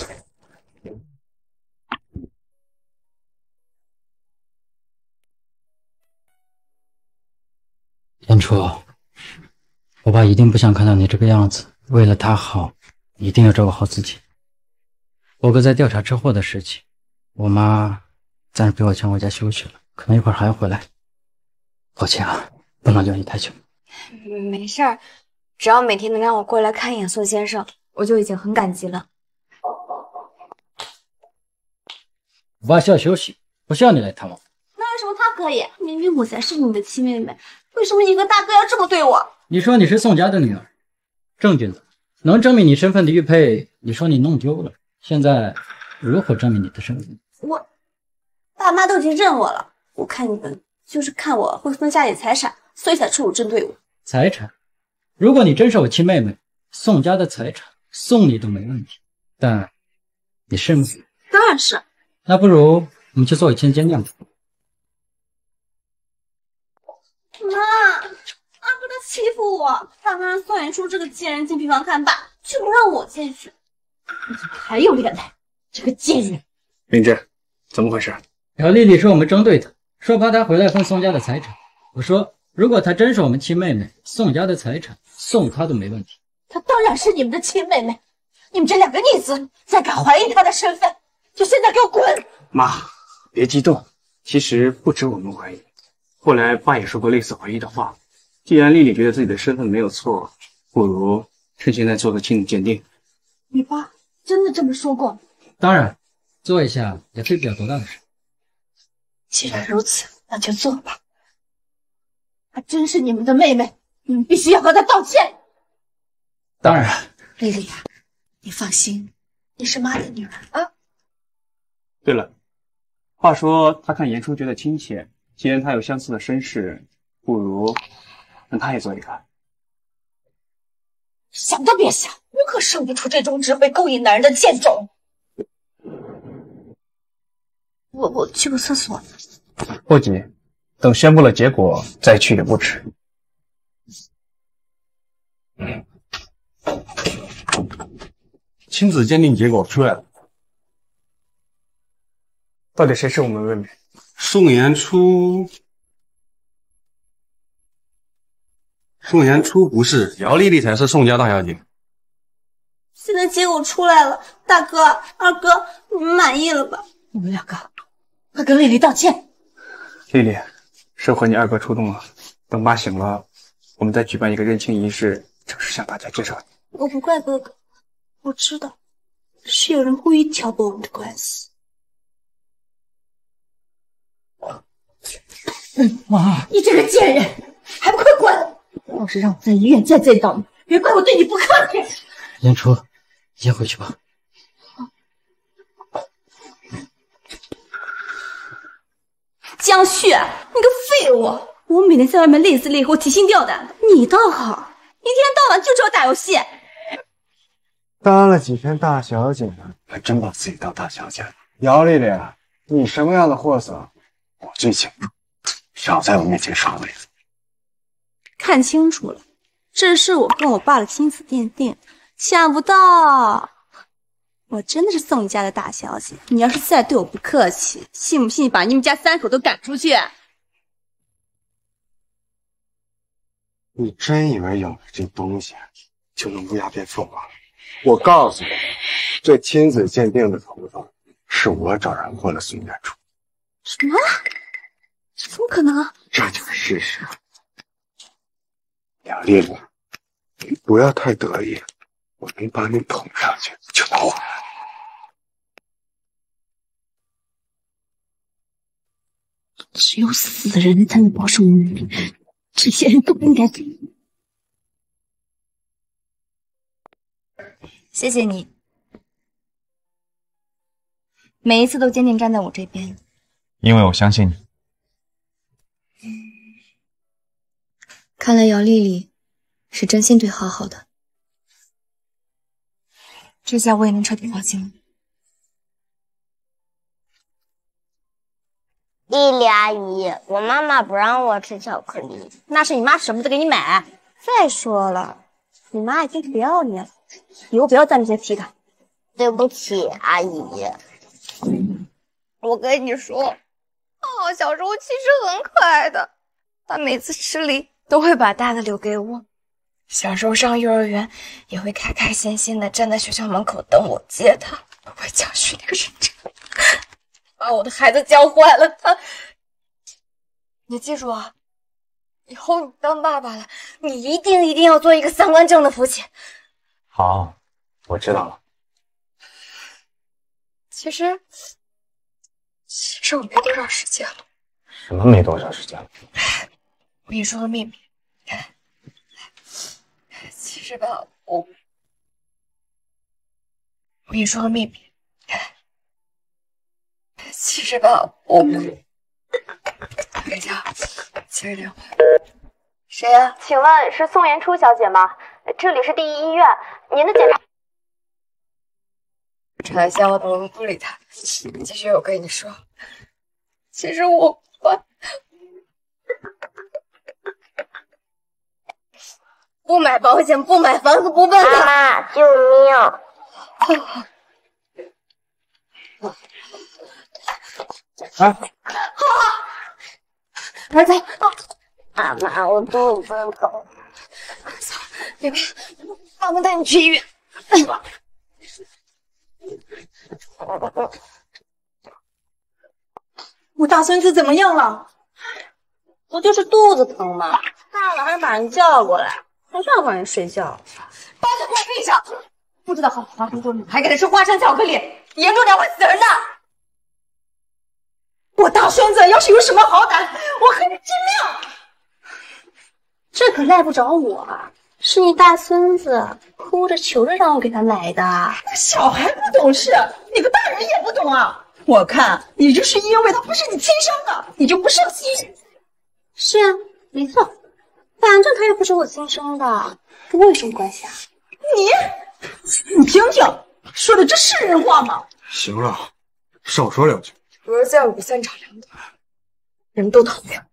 燕初，我爸一定不想看到你这个样子，为了他好，一定要照顾好自己。我哥在调查车祸的事情，我妈暂时陪我先回家休息了，可能一会儿还要回来。抱歉啊，不能留你太久。 没事儿，只要每天能让我过来看一眼宋先生，我就已经很感激了。 我爸需要休息，不需要你来探望。 那为什么他可以？明明我才是你的亲妹妹，为什么一个大哥要这么对我？ 你说你是宋家的女儿，证据呢？能证明你身份的玉佩，你说你弄丢了，现在如何证明你的身份？ 我爸妈都已经认我了，我看你们就是看我会分家里财产，所以才出手针对我。 财产？如果你真是我亲妹妹，宋家的财产送你都没问题，但你是吗？ 当然是。 那不如我们去做一签鉴定吧。 妈，阿哥他欺负我，他让宋元初这个贱人进病房看爸，却不让我进去。你怎么还有脸来？这个贱人！ 明志，怎么回事？ 姚丽丽说我们针对她，说怕她回来分宋家的财产。我说如果她真是我们亲妹妹，宋家的财产送她都没问题。 她当然是你们的亲妹妹，你们这两个逆子，再敢怀疑她的身份，就现在给我滚！ 妈，别激动。其实不止我们怀疑，后来爸也说过类似怀疑的话。既然丽丽觉得自己的身份没有错，不如趁现在做个亲子鉴定。 你爸真的这么说过？ 当然，做一下也费不了多大的事。 既然如此，那就做吧。她真是你们的妹妹，你们必须要和她道歉。 当然， 丽丽啊，你放心，你是妈的女儿啊。 对了，话说他看严初觉得亲切，既然他有相似的身世，不如让他也做一个。 想都别想，我可生不出这种只会勾引男人的贱种。我去个厕所。 不急，等宣布了结果再去也不迟。 亲子鉴定结果出来了， 到底谁是我们妹妹？ 宋延初不是，姚丽丽才是宋家大小姐。 现在结果出来了，大哥、二哥，你们满意了吧？你们两个快跟丽丽道歉。 丽丽，是和你二哥出动了，等爸醒了，我们再举办一个认亲仪式，正式向大家介绍你。 我不怪哥哥，我知道是有人故意挑拨我们的关系。 妈， 你这个贱人，还不快滚！要是让我在医院再见到你，别怪我对你不客气。 严初，先回去吧。 江旭，你个废物！我每天在外面累死累活、提心吊胆的，你倒好，一天到晚就知道打游戏。 当了几天大小姐呢，还真把自己当大小姐了。姚丽丽，你什么样的货色，我最清楚，少在我面前耍威风。 看清楚了，这是我跟我爸的亲子鉴定，想不到我真的是宋家的大小姐。你要是再对我不客气，信不信把你们家3口都赶出去？ 你真以为有了这东西就能乌鸦变凤凰？我告诉你，这亲子鉴定的头发是我找人换了宋家出。 什么？这怎么可能？ 这就是事实。姚丽丽，你不要太得意，我能把你捧上去就能完了。 只有死人才能保守秘密，这些人都不应该死。 谢谢你，每一次都坚定站在我这边。 因为我相信你。 看来姚丽丽是真心对浩浩的。这下我也能彻底放心了。 丽丽阿姨，我妈妈不让我吃巧克力， 那是你妈舍不得给你买。再说了，你妈已经不要你了，以后不要再面前提她。 对不起，阿姨。 我跟你说，浩浩小时候其实很可爱的，他每次吃梨都会把大的留给我。小时候上幼儿园也会开开心心的站在学校门口等我接他，不会教训那个认真，把我的孩子教坏了。他，你记住啊，以后你当爸爸了，你一定要做一个三观正的父亲。 好，我知道了。 其实我没多少时间了。 什么没多少时间了？ 我跟你说个秘密。其实吧，我跟你说个秘密。其实吧，等一下，接个电话。谁呀？ 请问是宋妍初小姐吗？这里是第一医院，您的检查。 查一下我不理他。继续，我跟你说，其实我不买保险，不买房子，不问他。 妈妈，救命！ 哎， 儿子， 妈妈，我肚子疼。 别怕，妈妈带你去医院。 我大孙子怎么样了？ 不就是肚子疼吗？大了还是把人叫过来，还让让人睡觉。 把嘴给我闭上！不知道好好发生过敏，还给他吃花生巧克力，严重点会死人的。 我大孙子要是有什么好歹，我和你拼命！ 这可赖不着我，是你大孙子哭着求着让我给他买的。 那小孩不懂事，你个大人也不懂啊！我看你就是因为他不是你亲生的，你就不胜心。 是啊，没错，反正他又不是我亲生的，跟我有什么关系啊？ 你听听，说的这是人话吗？ 行了，少说两句。 我儿子要有个三长两短，人都讨厌。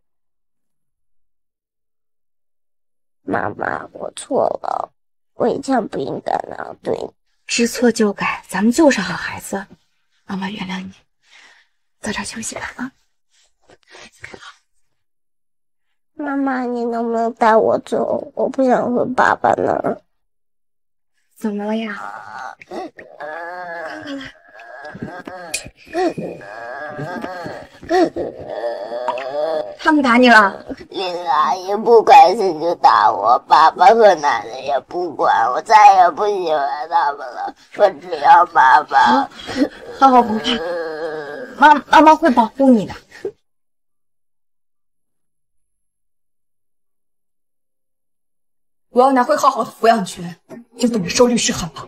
妈妈，我错了，我以前不应该那样对你。 知错就改，咱们就是好孩子。妈妈原谅你，早点休息吧啊！ 妈妈，你能不能带我走？我不想回爸爸那儿。 怎么了呀？快来！他们打你了？ 林阿姨不开心就打我，爸爸和奶奶也不管，我再也不喜欢他们了。我只要爸爸。 浩浩不怕，妈妈会保护你的。我要拿回浩浩的抚养权，就等着收律师函吧。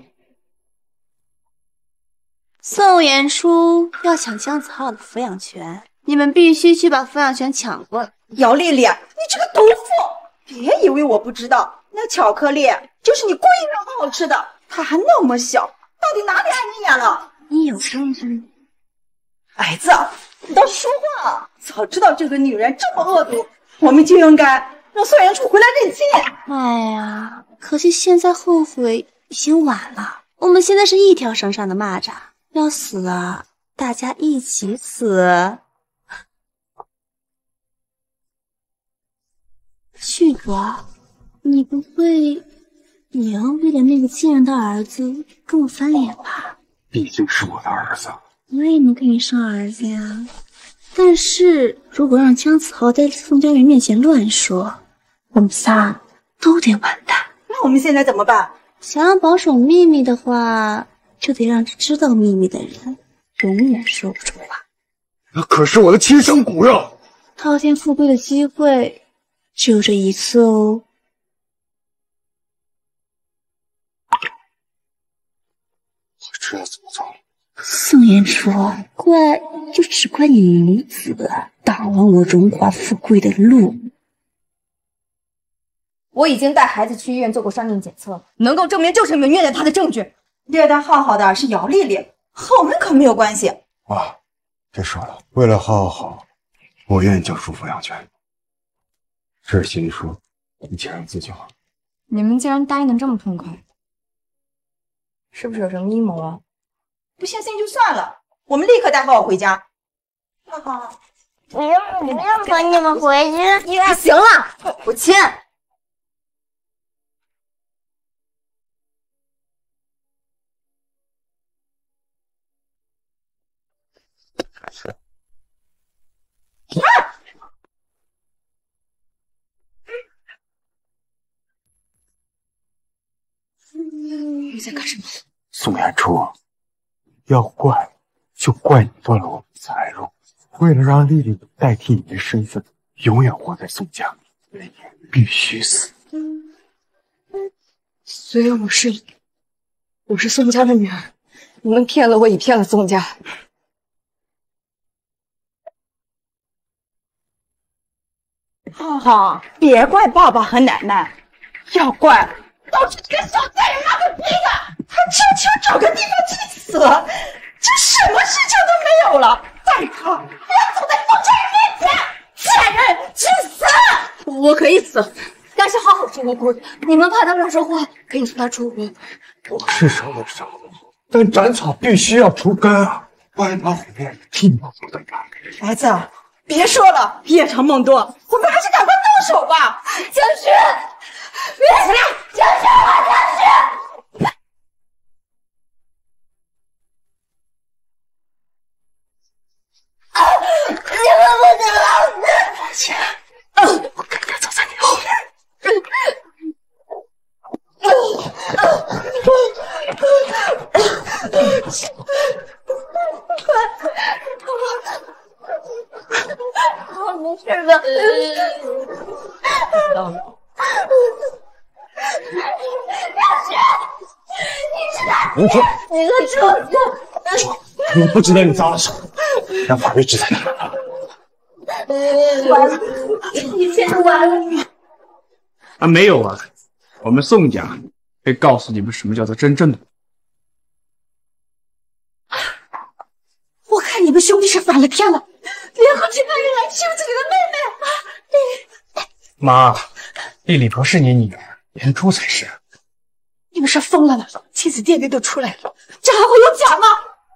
宋妍初要抢姜子浩的抚养权，你们必须去把抚养权抢过来。 姚丽丽，你这个毒妇，别以为我不知道，那巧克力就是你故意让浩浩吃的，他还那么小，到底哪里碍你眼了？ 你有证据？ 孩子，你倒是说话！早知道这个女人这么恶毒，我们就应该让宋妍初回来认亲。 哎呀，可惜现在后悔已经晚了。我们现在是一条绳上的蚂蚱，要死了，大家一起死。旭哥，你不会也要为了那个贱人的儿子跟我翻脸吧？ 毕竟是我的儿子， 我也能给你生儿子呀。但是如果让姜子豪在宋家人面前乱说，我们仨都得完蛋。 那我们现在怎么办？ 想要保守秘密的话，就得让知道秘密的人永远说不出话。 那可是我的亲生骨肉， 滔天富贵的机会只有这一次哦。 我知道怎么做了。 宋妍初，怪就只怪你母子挡了我荣华富贵的路。 我已经带孩子去医院做过伤病检测，能够证明就是没有虐待他的证据。 虐待浩浩的是姚丽丽，和我们可没有关系。 妈，别说了，为了浩浩，我愿意交出抚养权。这是心里说，你签上字就好。 你们竟然答应的这么痛快，是不是有什么阴谋啊？ 不相信就算了，我们立刻带浩浩回家。浩浩， 我不要和你们回去。 行了，我签。 你在干什么？ 宋延初，要怪就怪你断了我们财路。为了让丽丽代替你的身份永远活在宋家，丽丽必须死。 虽然我是宋家的女儿，你们骗了我，也骗了宋家。 浩浩，别怪爸爸和奶奶，要怪都是这个小贱人让他逼的。他只求找个地方去死，这什么事情都没有了，带他不要走在宋家人面前，贱人去死！ 我可以死，但是浩浩是无辜的，你们怕他乱说话，可以送他出国。 我是说的少，但斩草必须要除根啊！万一老虎替你不得干。 孩子，别说了，夜长梦多，我们还是赶快动手吧。 江轩，别急，江轩啊，江轩！你们不能老死！ 姐，我刚刚走在你后面。 没事吧？ 你说， 你个畜生！ 我不值得你脏了手，让法律制裁他。 完了，一切都完了。 啊，没有啊，我们宋家会告诉你们什么叫做真正的。 我看你们兄弟是反了天了，联合其他人来救自己的妹妹。 妈，丽丽不是你女儿，颜初才是。 你们是疯了吗？亲子鉴定都出来了，这还会有假吗？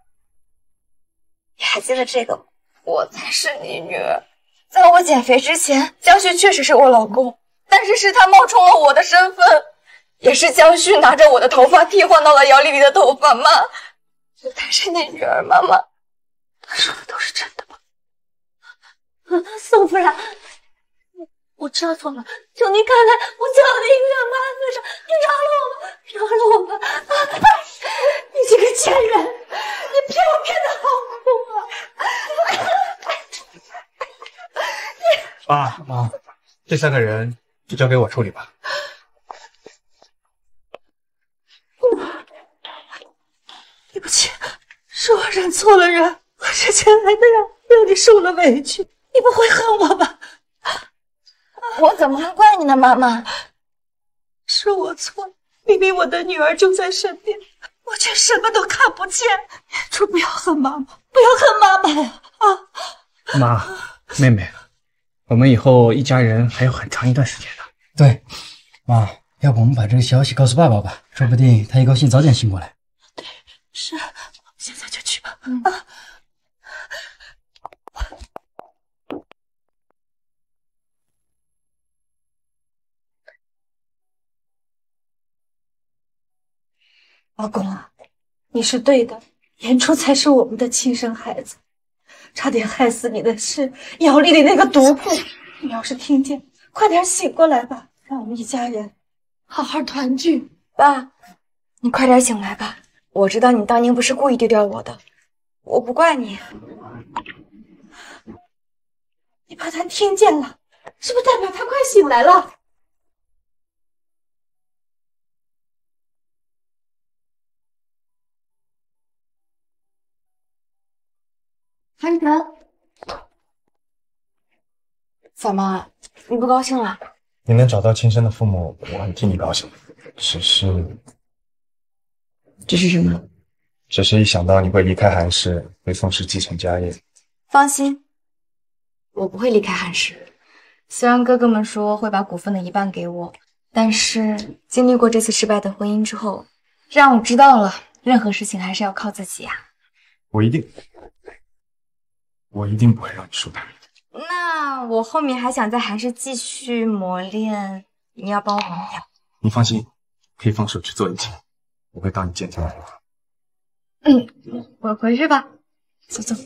你还记得这个吗？我才是你女儿。在我减肥之前，江旭确实是我老公，但是是他冒充了我的身份，也是江旭拿着我的头发替换到了姚丽丽的头发。妈，我才是你女儿。妈妈， 他说的都是真的吗？宋夫人，我知道错了，求您看在我叫您一声妈的份上，你饶了我吧，饶了我吧！你这个贱人，你骗我骗得好苦啊！ 爸妈，这3个人就交给我处理吧。 对不起，是我认错了人，我之前来的让你受了委屈，你不会恨我吧？ 我怎么能怪你呢，妈妈？ 是我错了，明明我的女儿就在身边，我却什么都看不见。说不要恨妈妈，不要恨妈妈呀！啊， 妈，妹妹，我们以后一家人还有很长一段时间的。 对，妈，要不我们把这个消息告诉爸爸吧，说不定他一高兴早点醒过来。 是，现在就去吧。老公啊，你是对的，颜初才是我们的亲生孩子，差点害死你的是姚丽丽那个毒妇。你要是听见，快点醒过来吧，让我们一家人好好团聚。 爸，你快点醒来吧，我知道你当年不是故意丢掉我的，我不怪你。 你把他听见了，是不是代表他快醒来了？ 韩晨，怎么，你不高兴了？ 你能找到亲生的父母，我很替你高兴。只是什么？ 只是一想到你会离开韩氏，回宋氏继承家业。 放心，我不会离开韩氏。虽然哥哥们说会把股份的一半给我，但是经历过这次失败的婚姻之后，让我知道了任何事情还是要靠自己呀。 我一定不会让你输的。 那我后面还想在韩氏继续磨练，你要帮我忙呀。 你放心，可以放手去做一切，我会到你坚强的地方。 我回去吧，走走。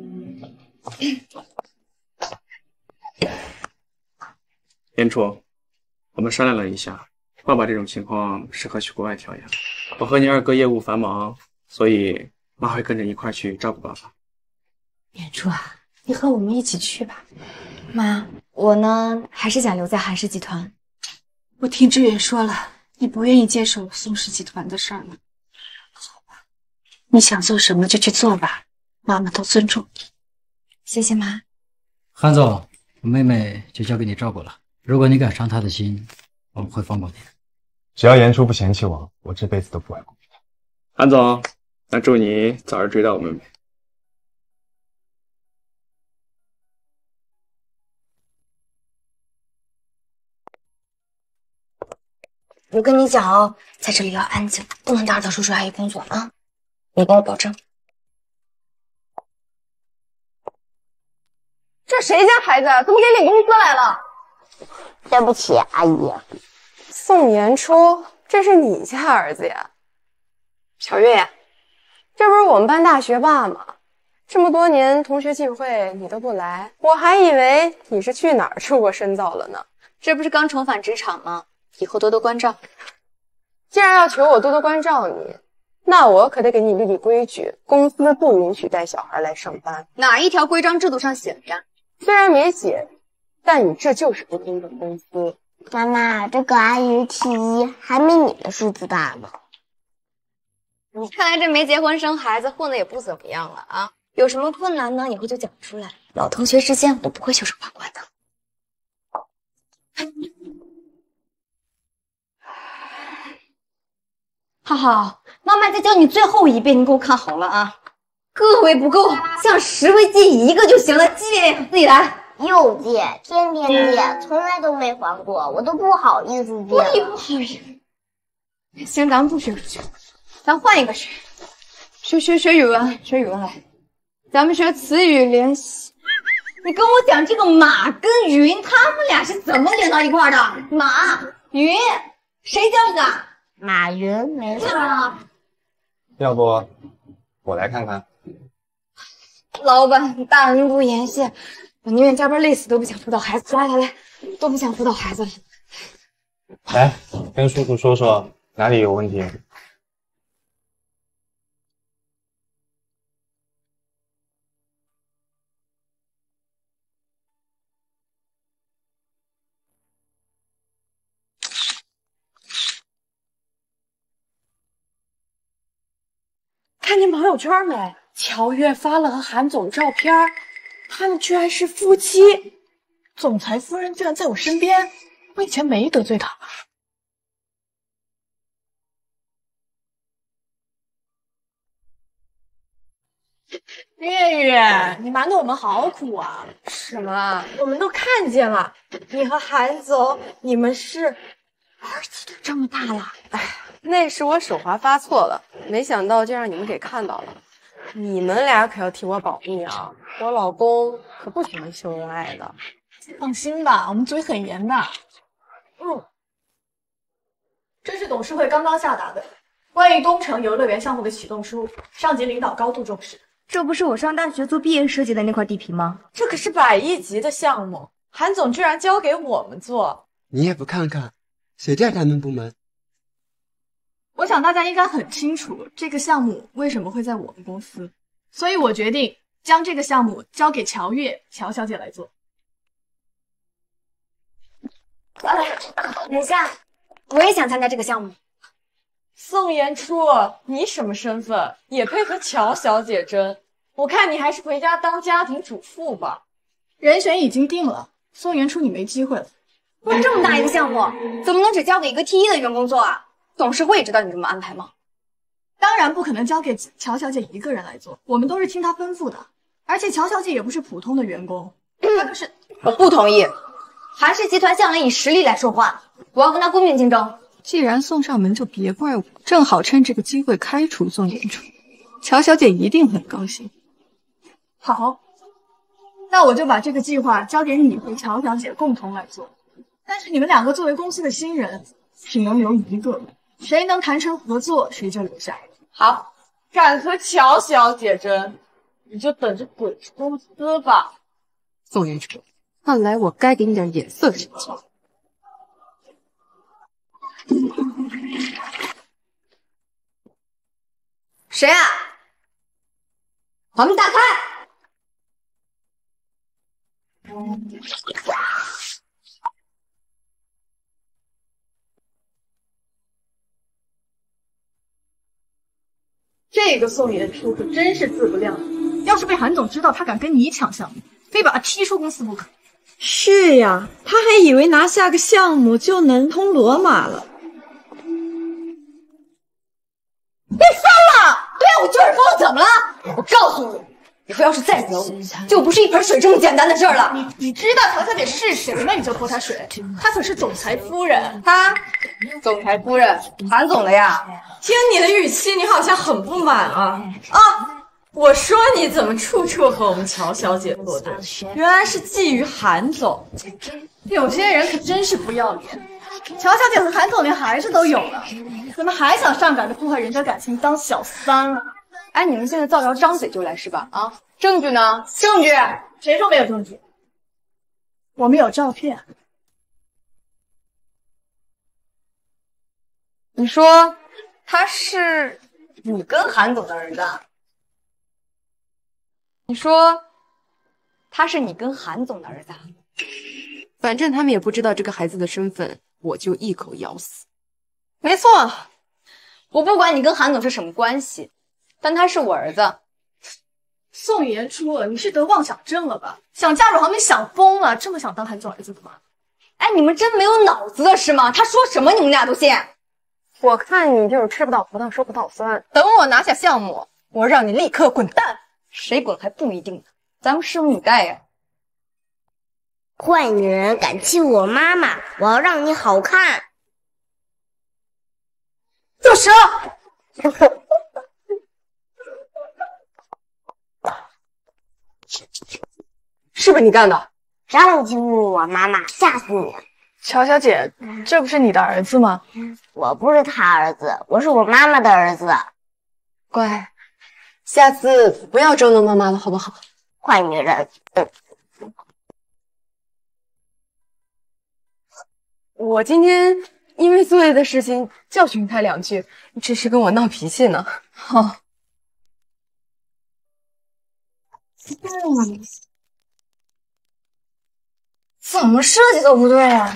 严楚，我们商量了一下，爸爸这种情况适合去国外调养。我和你二哥业务繁忙，所以妈会跟着一块去照顾爸爸。 严楚啊，你和我们一起去吧。 妈，我呢还是想留在韩氏集团。 我听志远说了，你不愿意接手宋氏集团的事儿呢。好吧，你想做什么就去做吧，妈妈都尊重你。 谢谢妈。 韩总，我妹妹就交给你照顾了。如果你敢伤她的心，我们会放过你。 只要严叔不嫌弃我，我这辈子都不会辜负她。 韩总，那祝你早日追到我妹妹。 我跟你讲哦，在这里要安静，不能打扰到叔叔阿姨工作啊！你跟我保证。 这谁家孩子怎么给领公司来了？ 对不起，阿姨。 宋延初，这是你家儿子呀？小月呀，这不是我们班大学霸吗？这么多年同学聚会你都不来，我还以为你是去哪儿出国深造了呢。 这不是刚重返职场吗？以后多多关照。 既然要求我多多关照你，那我可得给你立立规矩，公司不允许带小孩来上班。 哪一条规章制度上写的呀？ 虽然没写，但你这就是不尊重公司。 妈妈，这个阿姨T1还没你的数字大呢。 你看来这没结婚生孩子，混的也不怎么样了啊！有什么困难呢，以后就讲出来。老同学之间，我不会袖手旁观的。浩浩，妈妈再教你最后一遍，你给我看好了啊！个位不够，像10位借一个就行了，借自己来。 又借，天天借，从来都没还过，我都不好意思借。 我也不好意思。行，咱们不学数学，咱换一个学，学语文，学语文来。咱们学词语联系。你跟我讲这个马跟云，他们俩是怎么连到一块的？马云，谁教的？ 马云，没错。 要不我来看看。 老板，大人不言谢，我宁愿加班累死都不想辅导孩子。来，都不想辅导孩子了。 来，跟叔叔说说哪里有问题。 看见朋友圈没？乔月发了和韩总照片，他们居然是夫妻。总裁夫人居然在我身边，我以前没得罪她。月月，你瞒得我们好苦啊！ 什么？ 我们都看见了，你和韩总，你们是儿子都这么大了。 哎，那是我手滑发错了，没想到就让你们给看到了。你们俩可要替我保密啊！我老公可不喜欢秀恩爱的。 放心吧，我们嘴很严的。这是董事会刚刚下达的关于东城游乐园项目的启动书，上级领导高度重视。 这不是我上大学做毕业设计的那块地皮吗？ 这可是100亿级的项目，韩总居然交给我们做。 你也不看看，谁在咱们部门？ 我想大家应该很清楚这个项目为什么会在我们公司，所以我决定将这个项目交给乔月乔小姐来做。 等一下，我也想参加这个项目。 宋延初，你什么身份也配和乔小姐争？我看你还是回家当家庭主妇吧。 人选已经定了，宋延初你没机会了。 不是这么大一个项目，怎么能只交给一个 T1的员工做啊？董事会也知道你这么安排吗？ 当然不可能交给乔小姐一个人来做，我们都是听她吩咐的。而且乔小姐也不是普通的员工，她可是…… 我不同意。韩氏集团向来以实力来说话，我要跟她公平竞争。 既然送上门，就别怪我。正好趁这个机会开除宋延初，乔小姐一定很高兴。好，那我就把这个计划交给你和乔小姐共同来做。但是你们两个作为公司的新人，只能留一个，谁能谈成合作，谁就留下。 好，敢和乔小姐争，你就等着滚工资吧。 宋延初，看来我该给你点眼色审计。 谁啊？把门打开！ 这个宋延初可真是自不量力，要是被韩总知道他敢跟你抢项目，非把他踢出公司不可。 是呀，他还以为拿下个项目就能通罗马了。 别疯了！对啊，我就是疯了，怎么了？我告诉你，以后要是再惹我，就不是一盆水这么简单的事儿了。 你知道乔小姐是谁吗？你就泼她水，她可是总裁夫人。 她，总裁夫人，韩总的呀。 听你的语气，你好像很不满啊！啊，我说你怎么处处和我们乔小姐作对？原来是觊觎韩总。 有些人可真是不要脸。乔小姐和韩总连孩子都有了，怎么还想上赶着破坏人家感情当小三啊？ 哎，你们现在造谣张嘴就来是吧？啊，证据呢？证据？ 谁说没有证据？我们有照片。 你说他是你跟韩总的儿子？你说他是你跟韩总的儿子？ 反正他们也不知道这个孩子的身份，我就一口咬死。 没错，我不管你跟韩总是什么关系，但他是我儿子。 宋延初，你是得妄想症了吧？想嫁入豪门想疯了，这么想当韩总儿子的吗？ 哎，你们真没有脑子的是吗？他说什么你们俩都信？ 我看你就是吃不到葡萄说葡萄酸。 等我拿下项目，我让你立刻滚蛋！谁滚还不一定呢，咱们拭目以待呀。 坏女人敢欺负我妈妈，我要让你好看！ 住手！ 是不是你干的？ 谁让你欺负我妈妈，吓死你！ 乔小姐，这不是你的儿子吗？ 我不是他儿子，我是我妈妈的儿子。 乖，下次不要捉弄妈妈了，好不好？ 坏女人。 我今天因为作业的事情教训他2句，只是跟我闹脾气呢。 好。 怎么设计都不对啊！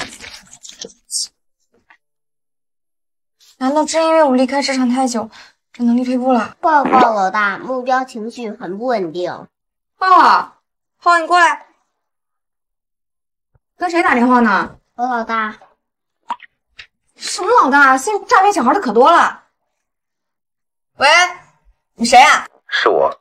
难道真因为我离开职场太久，这能力退步了？ 报告老大，目标情绪很不稳定。 浩，你过来。跟谁打电话呢？ 和老大。 什么老大？现在诈骗小孩的可多了。喂，你谁啊？ 是我。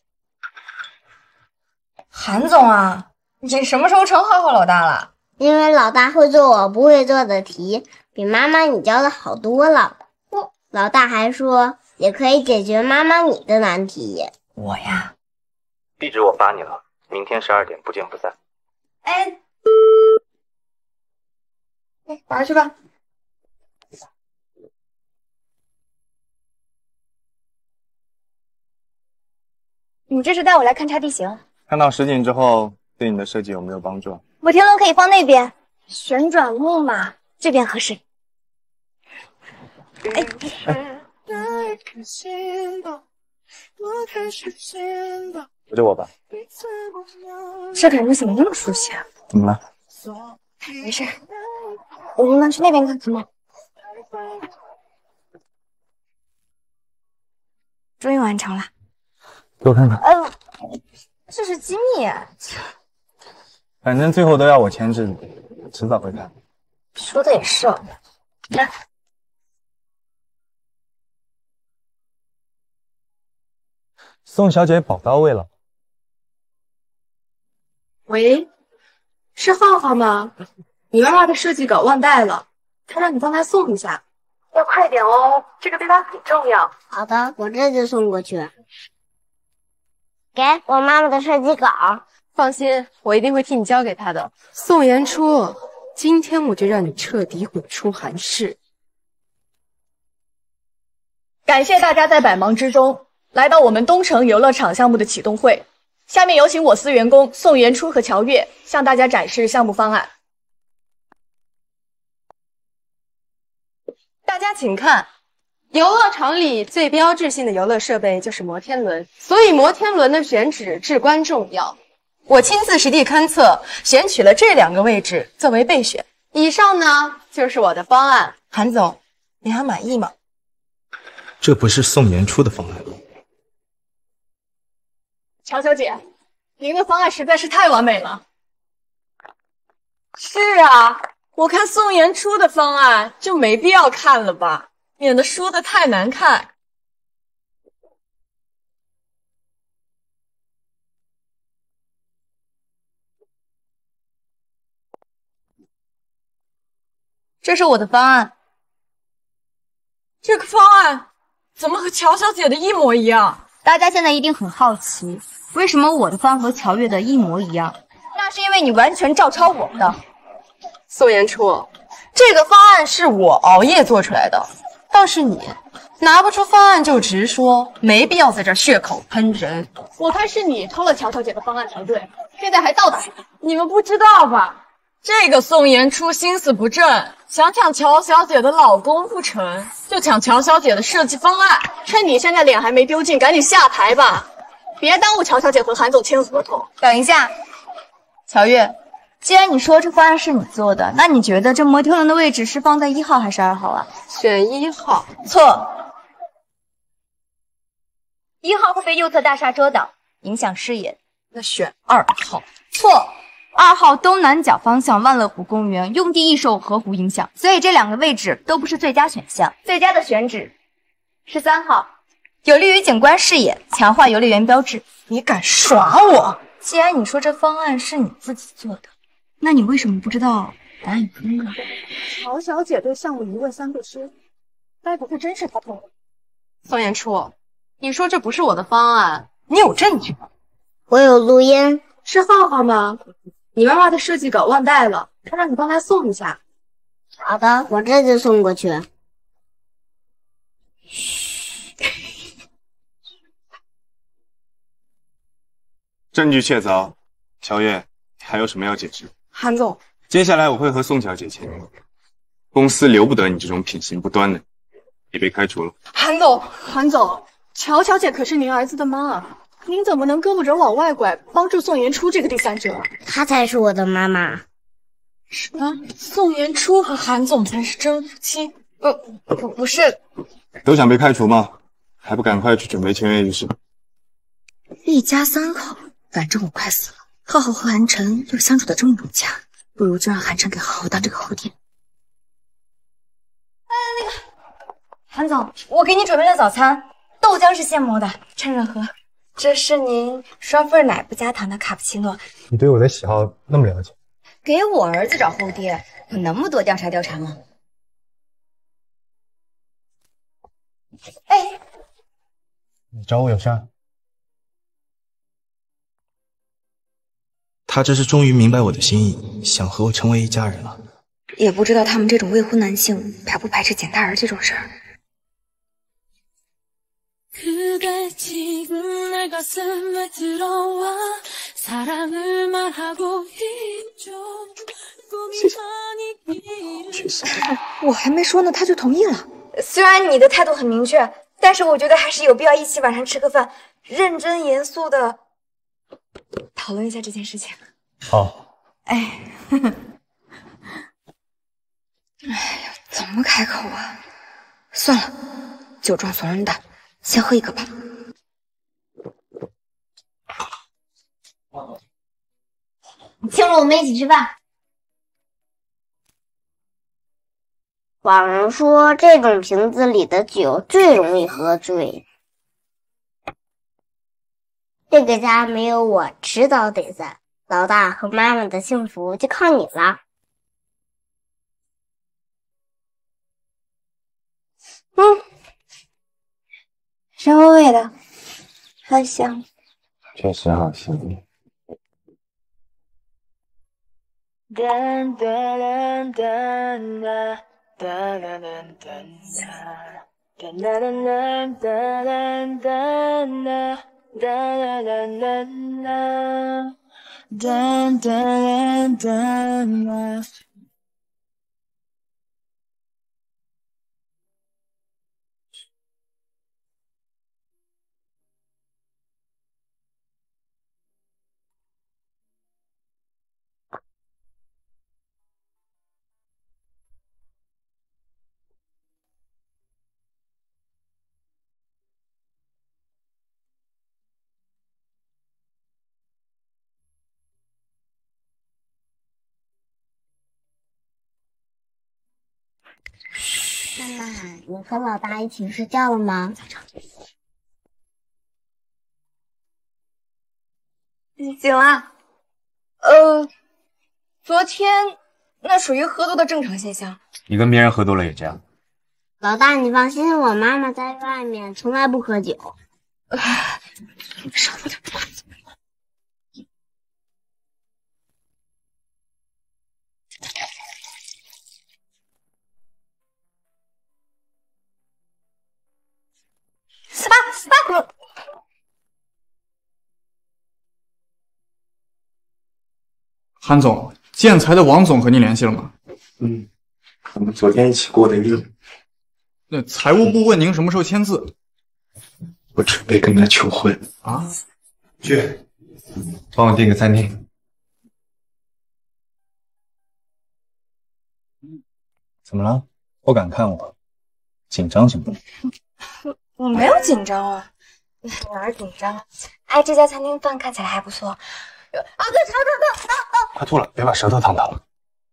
韩总啊，你什么时候成浩浩老大了？ 因为老大会做我不会做的题，比妈妈你教的好多了。老大还说也可以解决妈妈你的难题。 我呀， 地址我发你了，明天12点不见不散。 哎，玩去吧。你这是带我来勘察地形？ 看到实景之后，对你的设计有没有帮助？ 摩天轮可以放那边，旋转木马这边合适。 不就我吧？ 这感觉怎么那么熟悉啊？ 怎么了？ 没事，我们去那边看看吗？终于完成了。 给我看看。 这是机密。 反正最后都要我签字，迟早会看。 说的也是。来， 宋小姐宝到位了。 喂，是浩浩吗？你妈妈的设计稿忘带了，他让你帮他送一下，要快点哦，这个对他很重要。 好的，我这就送过去。给我妈妈的设计稿。 放心，我一定会替你交给她的。宋言初，今天我就让你彻底滚出韩氏。 感谢大家在百忙之中来到我们东城游乐场项目的启动会。下面有请我司员工宋元初和乔月向大家展示项目方案。 大家请看，游乐场里最标志性的游乐设备就是摩天轮，所以摩天轮的选址至关重要。我亲自实地勘测，选取了这2个位置作为备选。以上呢就是我的方案，韩总，你还满意吗？ 这不是宋言初的方案。 乔小姐，您的方案实在是太完美了。 是啊，我看宋言初的方案就没必要看了吧，免得说的太难看。 这是我的方案。 这个方案怎么和乔小姐的一模一样？ 大家现在一定很好奇，为什么我的方案和乔月的一模一样？那是因为你完全照抄我的。 宋言初，这个方案是我熬夜做出来的，倒是你拿不出方案就直说，没必要在这儿血口喷人。 我看是你偷了乔小姐的方案才对，现在还倒打。 你们不知道吧？这个宋言初心思不正，想抢乔小姐的老公不成就抢乔小姐的设计方案。 趁你现在脸还没丢尽，赶紧下台吧，别耽误乔小姐和韩总签合同。 等一下，乔月，既然你说这方案是你做的，那你觉得这摩天轮的位置是放在1号还是2号啊？ 选1号。 错，1号会被右侧大厦遮挡，影响视野。 那选2号。 错，2号东南角方向万乐湖公园用地易受河湖影响，所以这2个位置都不是最佳选项。最佳的选址是3号，有利于景观视野，强化游乐园标志。 你敢耍我？ 既然你说这方案是你自己做的，那你为什么不知道答案呢？ 乔小姐对项目一问三不知，该不会真是她偷的？ 宋言初，你说这不是我的方案，你有证据吗？ 我有录音。 是浩浩吗？你妈妈的设计稿忘带了，他让你帮他送一下。 好的，我这就送过去。 证据确凿，乔月，还有什么要解释？ 韩总， 接下来我会和宋小姐签约，公司留不得你这种品行不端的，你被开除了。 韩总， 韩总，乔小姐可是您儿子的妈，您怎么能胳膊肘往外拐，帮助宋言初这个第三者？ 她才是我的妈妈。 什么？宋言初和韩总才是真夫妻？不是。 都想被开除吗？还不赶快去准备签约仪式？ 一家3口，反正我快死了。浩浩和韩晨又相处的这么融洽，不如就让韩晨给浩浩当这个后殿。 韩总，我给你准备了早餐，豆浆是现磨的，趁热喝。这是您双份奶不加糖的卡布奇诺。 你对我的喜好那么了解？ 给我儿子找后爹，有那么多调查吗？哎， 你找我有事儿？ 他这是终于明白我的心意，想和我成为一家人了。 也不知道他们这种未婚男性排不排斥捡大人这种事儿。 谢谢。 我还没说呢，他就同意了。 虽然你的态度很明确，但是我觉得还是有必要一起晚上吃个饭，认真严肃的讨论一下这件事情。 好。 哎，哎呀，怎么开口啊？算了，酒壮怂人胆，先喝一个吧。 请了我们一起吃饭。 网上说这种瓶子里的酒最容易喝醉。这个家没有我，迟早得散。老大和妈妈的幸福就靠你了。 什么味道？好香。 确实好香。 噔噔噔噔噔噔噔噔噔噔噔噔噔噔噔噔。 妈妈，你和老大一起睡觉了吗？ 已经啊。昨天那属于喝多的正常现象。 你跟别人喝多了也这样？ 老大，你放心，我妈妈在外面从来不喝酒。 少说点话。 韩总，建材的王总和你联系了吗？ 我们昨天一起过的日。 那财务部问您什么时候签字？ 我准备跟他求婚啊！ 去，帮我订个餐厅。 怎么了？不敢看我？紧张什么的？ 我没有紧张啊，哪儿紧张？哎，这家餐厅饭看起来还不错。对， 快吐了，别把舌头烫到了。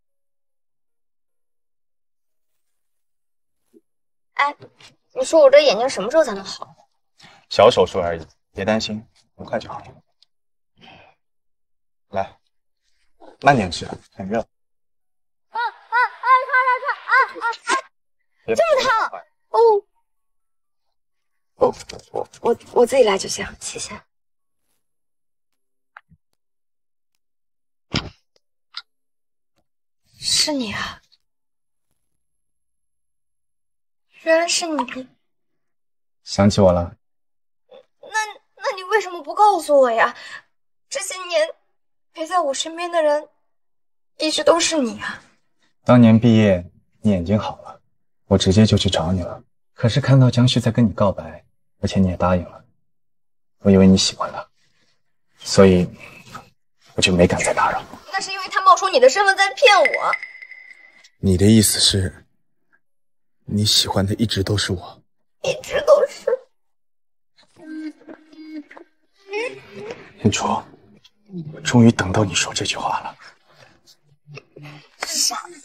哎，你说我这眼睛什么时候才能好？ 小手术而已，别担心，很快就好了。来，慢点吃，很热。 这么烫！我自己来就行，谢谢。是你啊！原来是你。 想起我了？ 那你为什么不告诉我呀？这些年陪在我身边的人，一直都是你啊。 当年毕业，你眼睛好了，我直接就去找你了。可是看到江旭在跟你告白，而且你也答应了，我以为你喜欢他，所以我就没敢再打扰。 那是因为他冒充你的身份在骗我。 你的意思是，你喜欢的一直都是我？ 一直都是。 云楚，我终于等到你说这句话了。 傻子。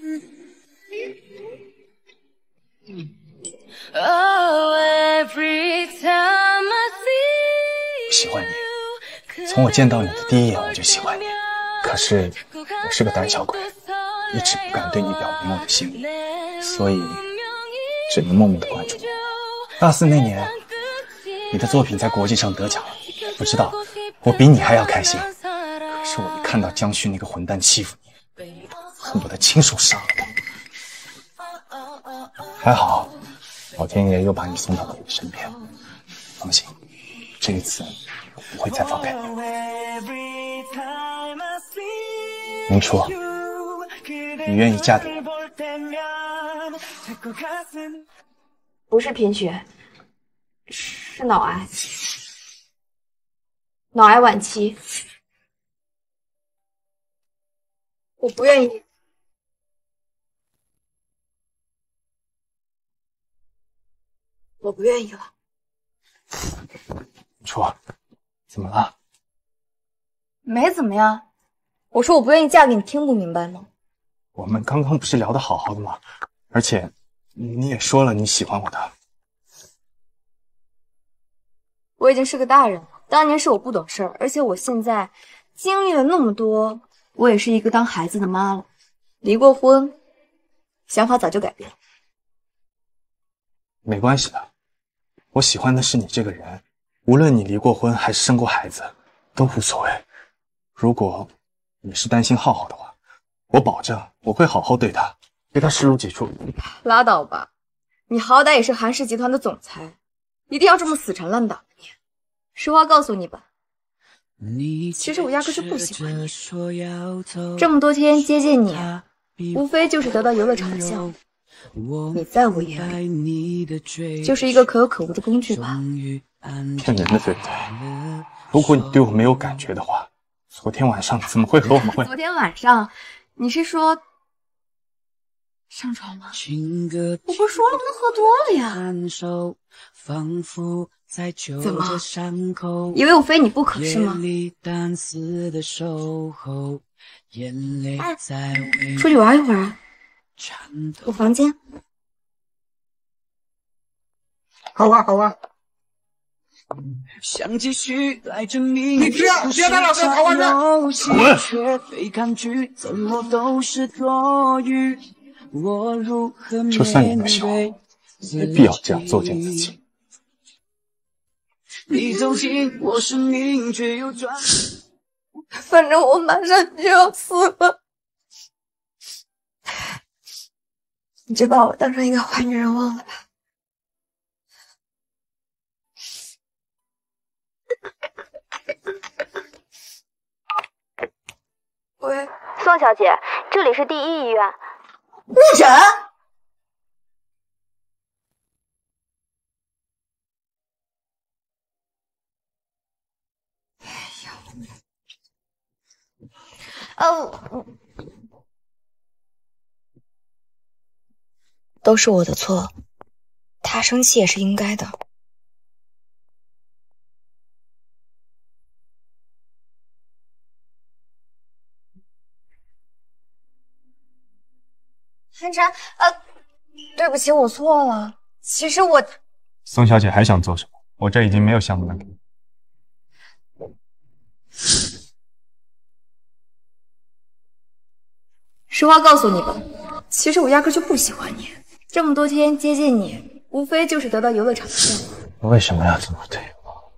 我喜欢你，从我见到你的第一眼我就喜欢你。可是我是个胆小鬼，一直不敢对你表明我的心意，所以只能默默的关注你。大4那年，你的作品在国际上得奖了，不知道我比你还要开心。可是我一看到江旭那个混蛋欺负你，恨不得亲手杀了他。还好，老天爷又把你送到了我的身边。放心，这一次我不会再放开你。明初，你愿意嫁给我吗？ 不是贫血，是脑癌，脑癌晚期。我不愿意。我不愿意了。 明初，怎么了？ 没怎么样。我说我不愿意嫁给你，听不明白吗？ 我们刚刚不是聊得好好的吗？ 而且你也说了你喜欢我的。 我已经是个大人了，当年是我不懂事儿，而且我现在经历了那么多，我也是一个当孩子的妈了。离过婚，想法早就改变了。 没关系的，我喜欢的是你这个人，无论你离过婚还是生过孩子，都无所谓。如果你是担心浩浩的话，我保证我会好好对他，对他视如己出。 拉倒吧，你好歹也是韩氏集团的总裁，一定要这么死缠烂打的你？实话告诉你吧，其实我压根就不喜欢你。这么多天接近你，无非就是得到游乐场的项目。你在我眼里就是一个可有可无的工具吧？ 骗人的，对不对？如果你对我没有感觉的话，昨天晚上怎么会和我们会？ 昨天晚上，你是说上床吗？我不是说了不能喝多了呀？怎么？以为我非你不可是吗？哎，出去玩一会儿啊！我房间。 好啊，好啊。 想继续来证明你别打老师，好玩的。 滚！就算你不喜欢我，没必要这样作践自己。 你走进我生命，却又转。 反正我马上就要死了，你就把我当成一个坏女人忘了吧。喂， 宋小姐，这里是第一医院。 误诊？ 都是我的错，他生气也是应该的。韩晨，对不起，我错了。其实我…… 宋小姐还想做什么？我这已经没有项目了。 实话告诉你吧，其实我压根就不喜欢你。这么多天接近你，无非就是得到游乐场的项目。 我为什么要这么对我？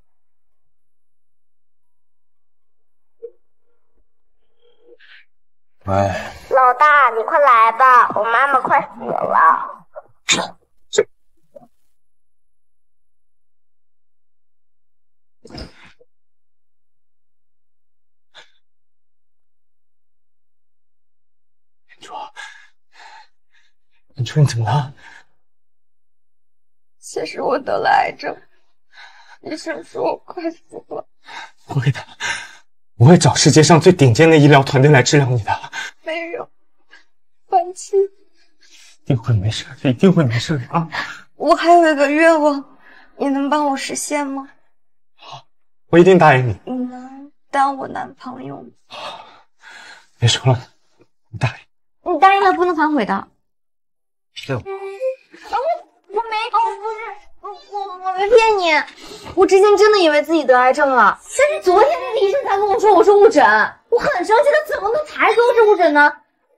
喂， 老大，你快来吧，我妈妈快死了。 你说你怎么了？ 其实我得了癌症，医生说我快死了。 不会的，我会找世界上最顶尖的医疗团队来治疗你的。 没有，放弃。 一定会没事，一定会没事的啊！ 我还有一个愿望，你能帮我实现吗？ 好，我一定答应你。 你能当我男朋友吗？ 别说了，我答应。 你答应了不能反悔的。 对。 我没骗你，我之前真的以为自己得癌症了，但是昨天那个医生才跟我说我是误诊，我很生气，他怎么能才说是误诊呢？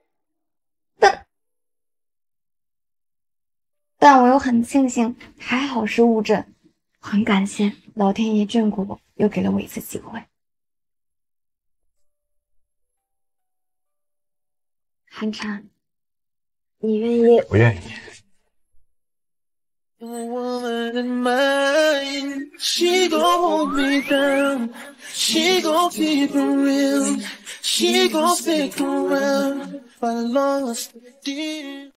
但我又很庆幸，还好是误诊，很感谢老天爷眷顾我，又给了我一次机会。韩晨，你愿意？ 我愿意。 She gon' hold me down. She gon' keep it real. She gon' stick around. If I lost the deal.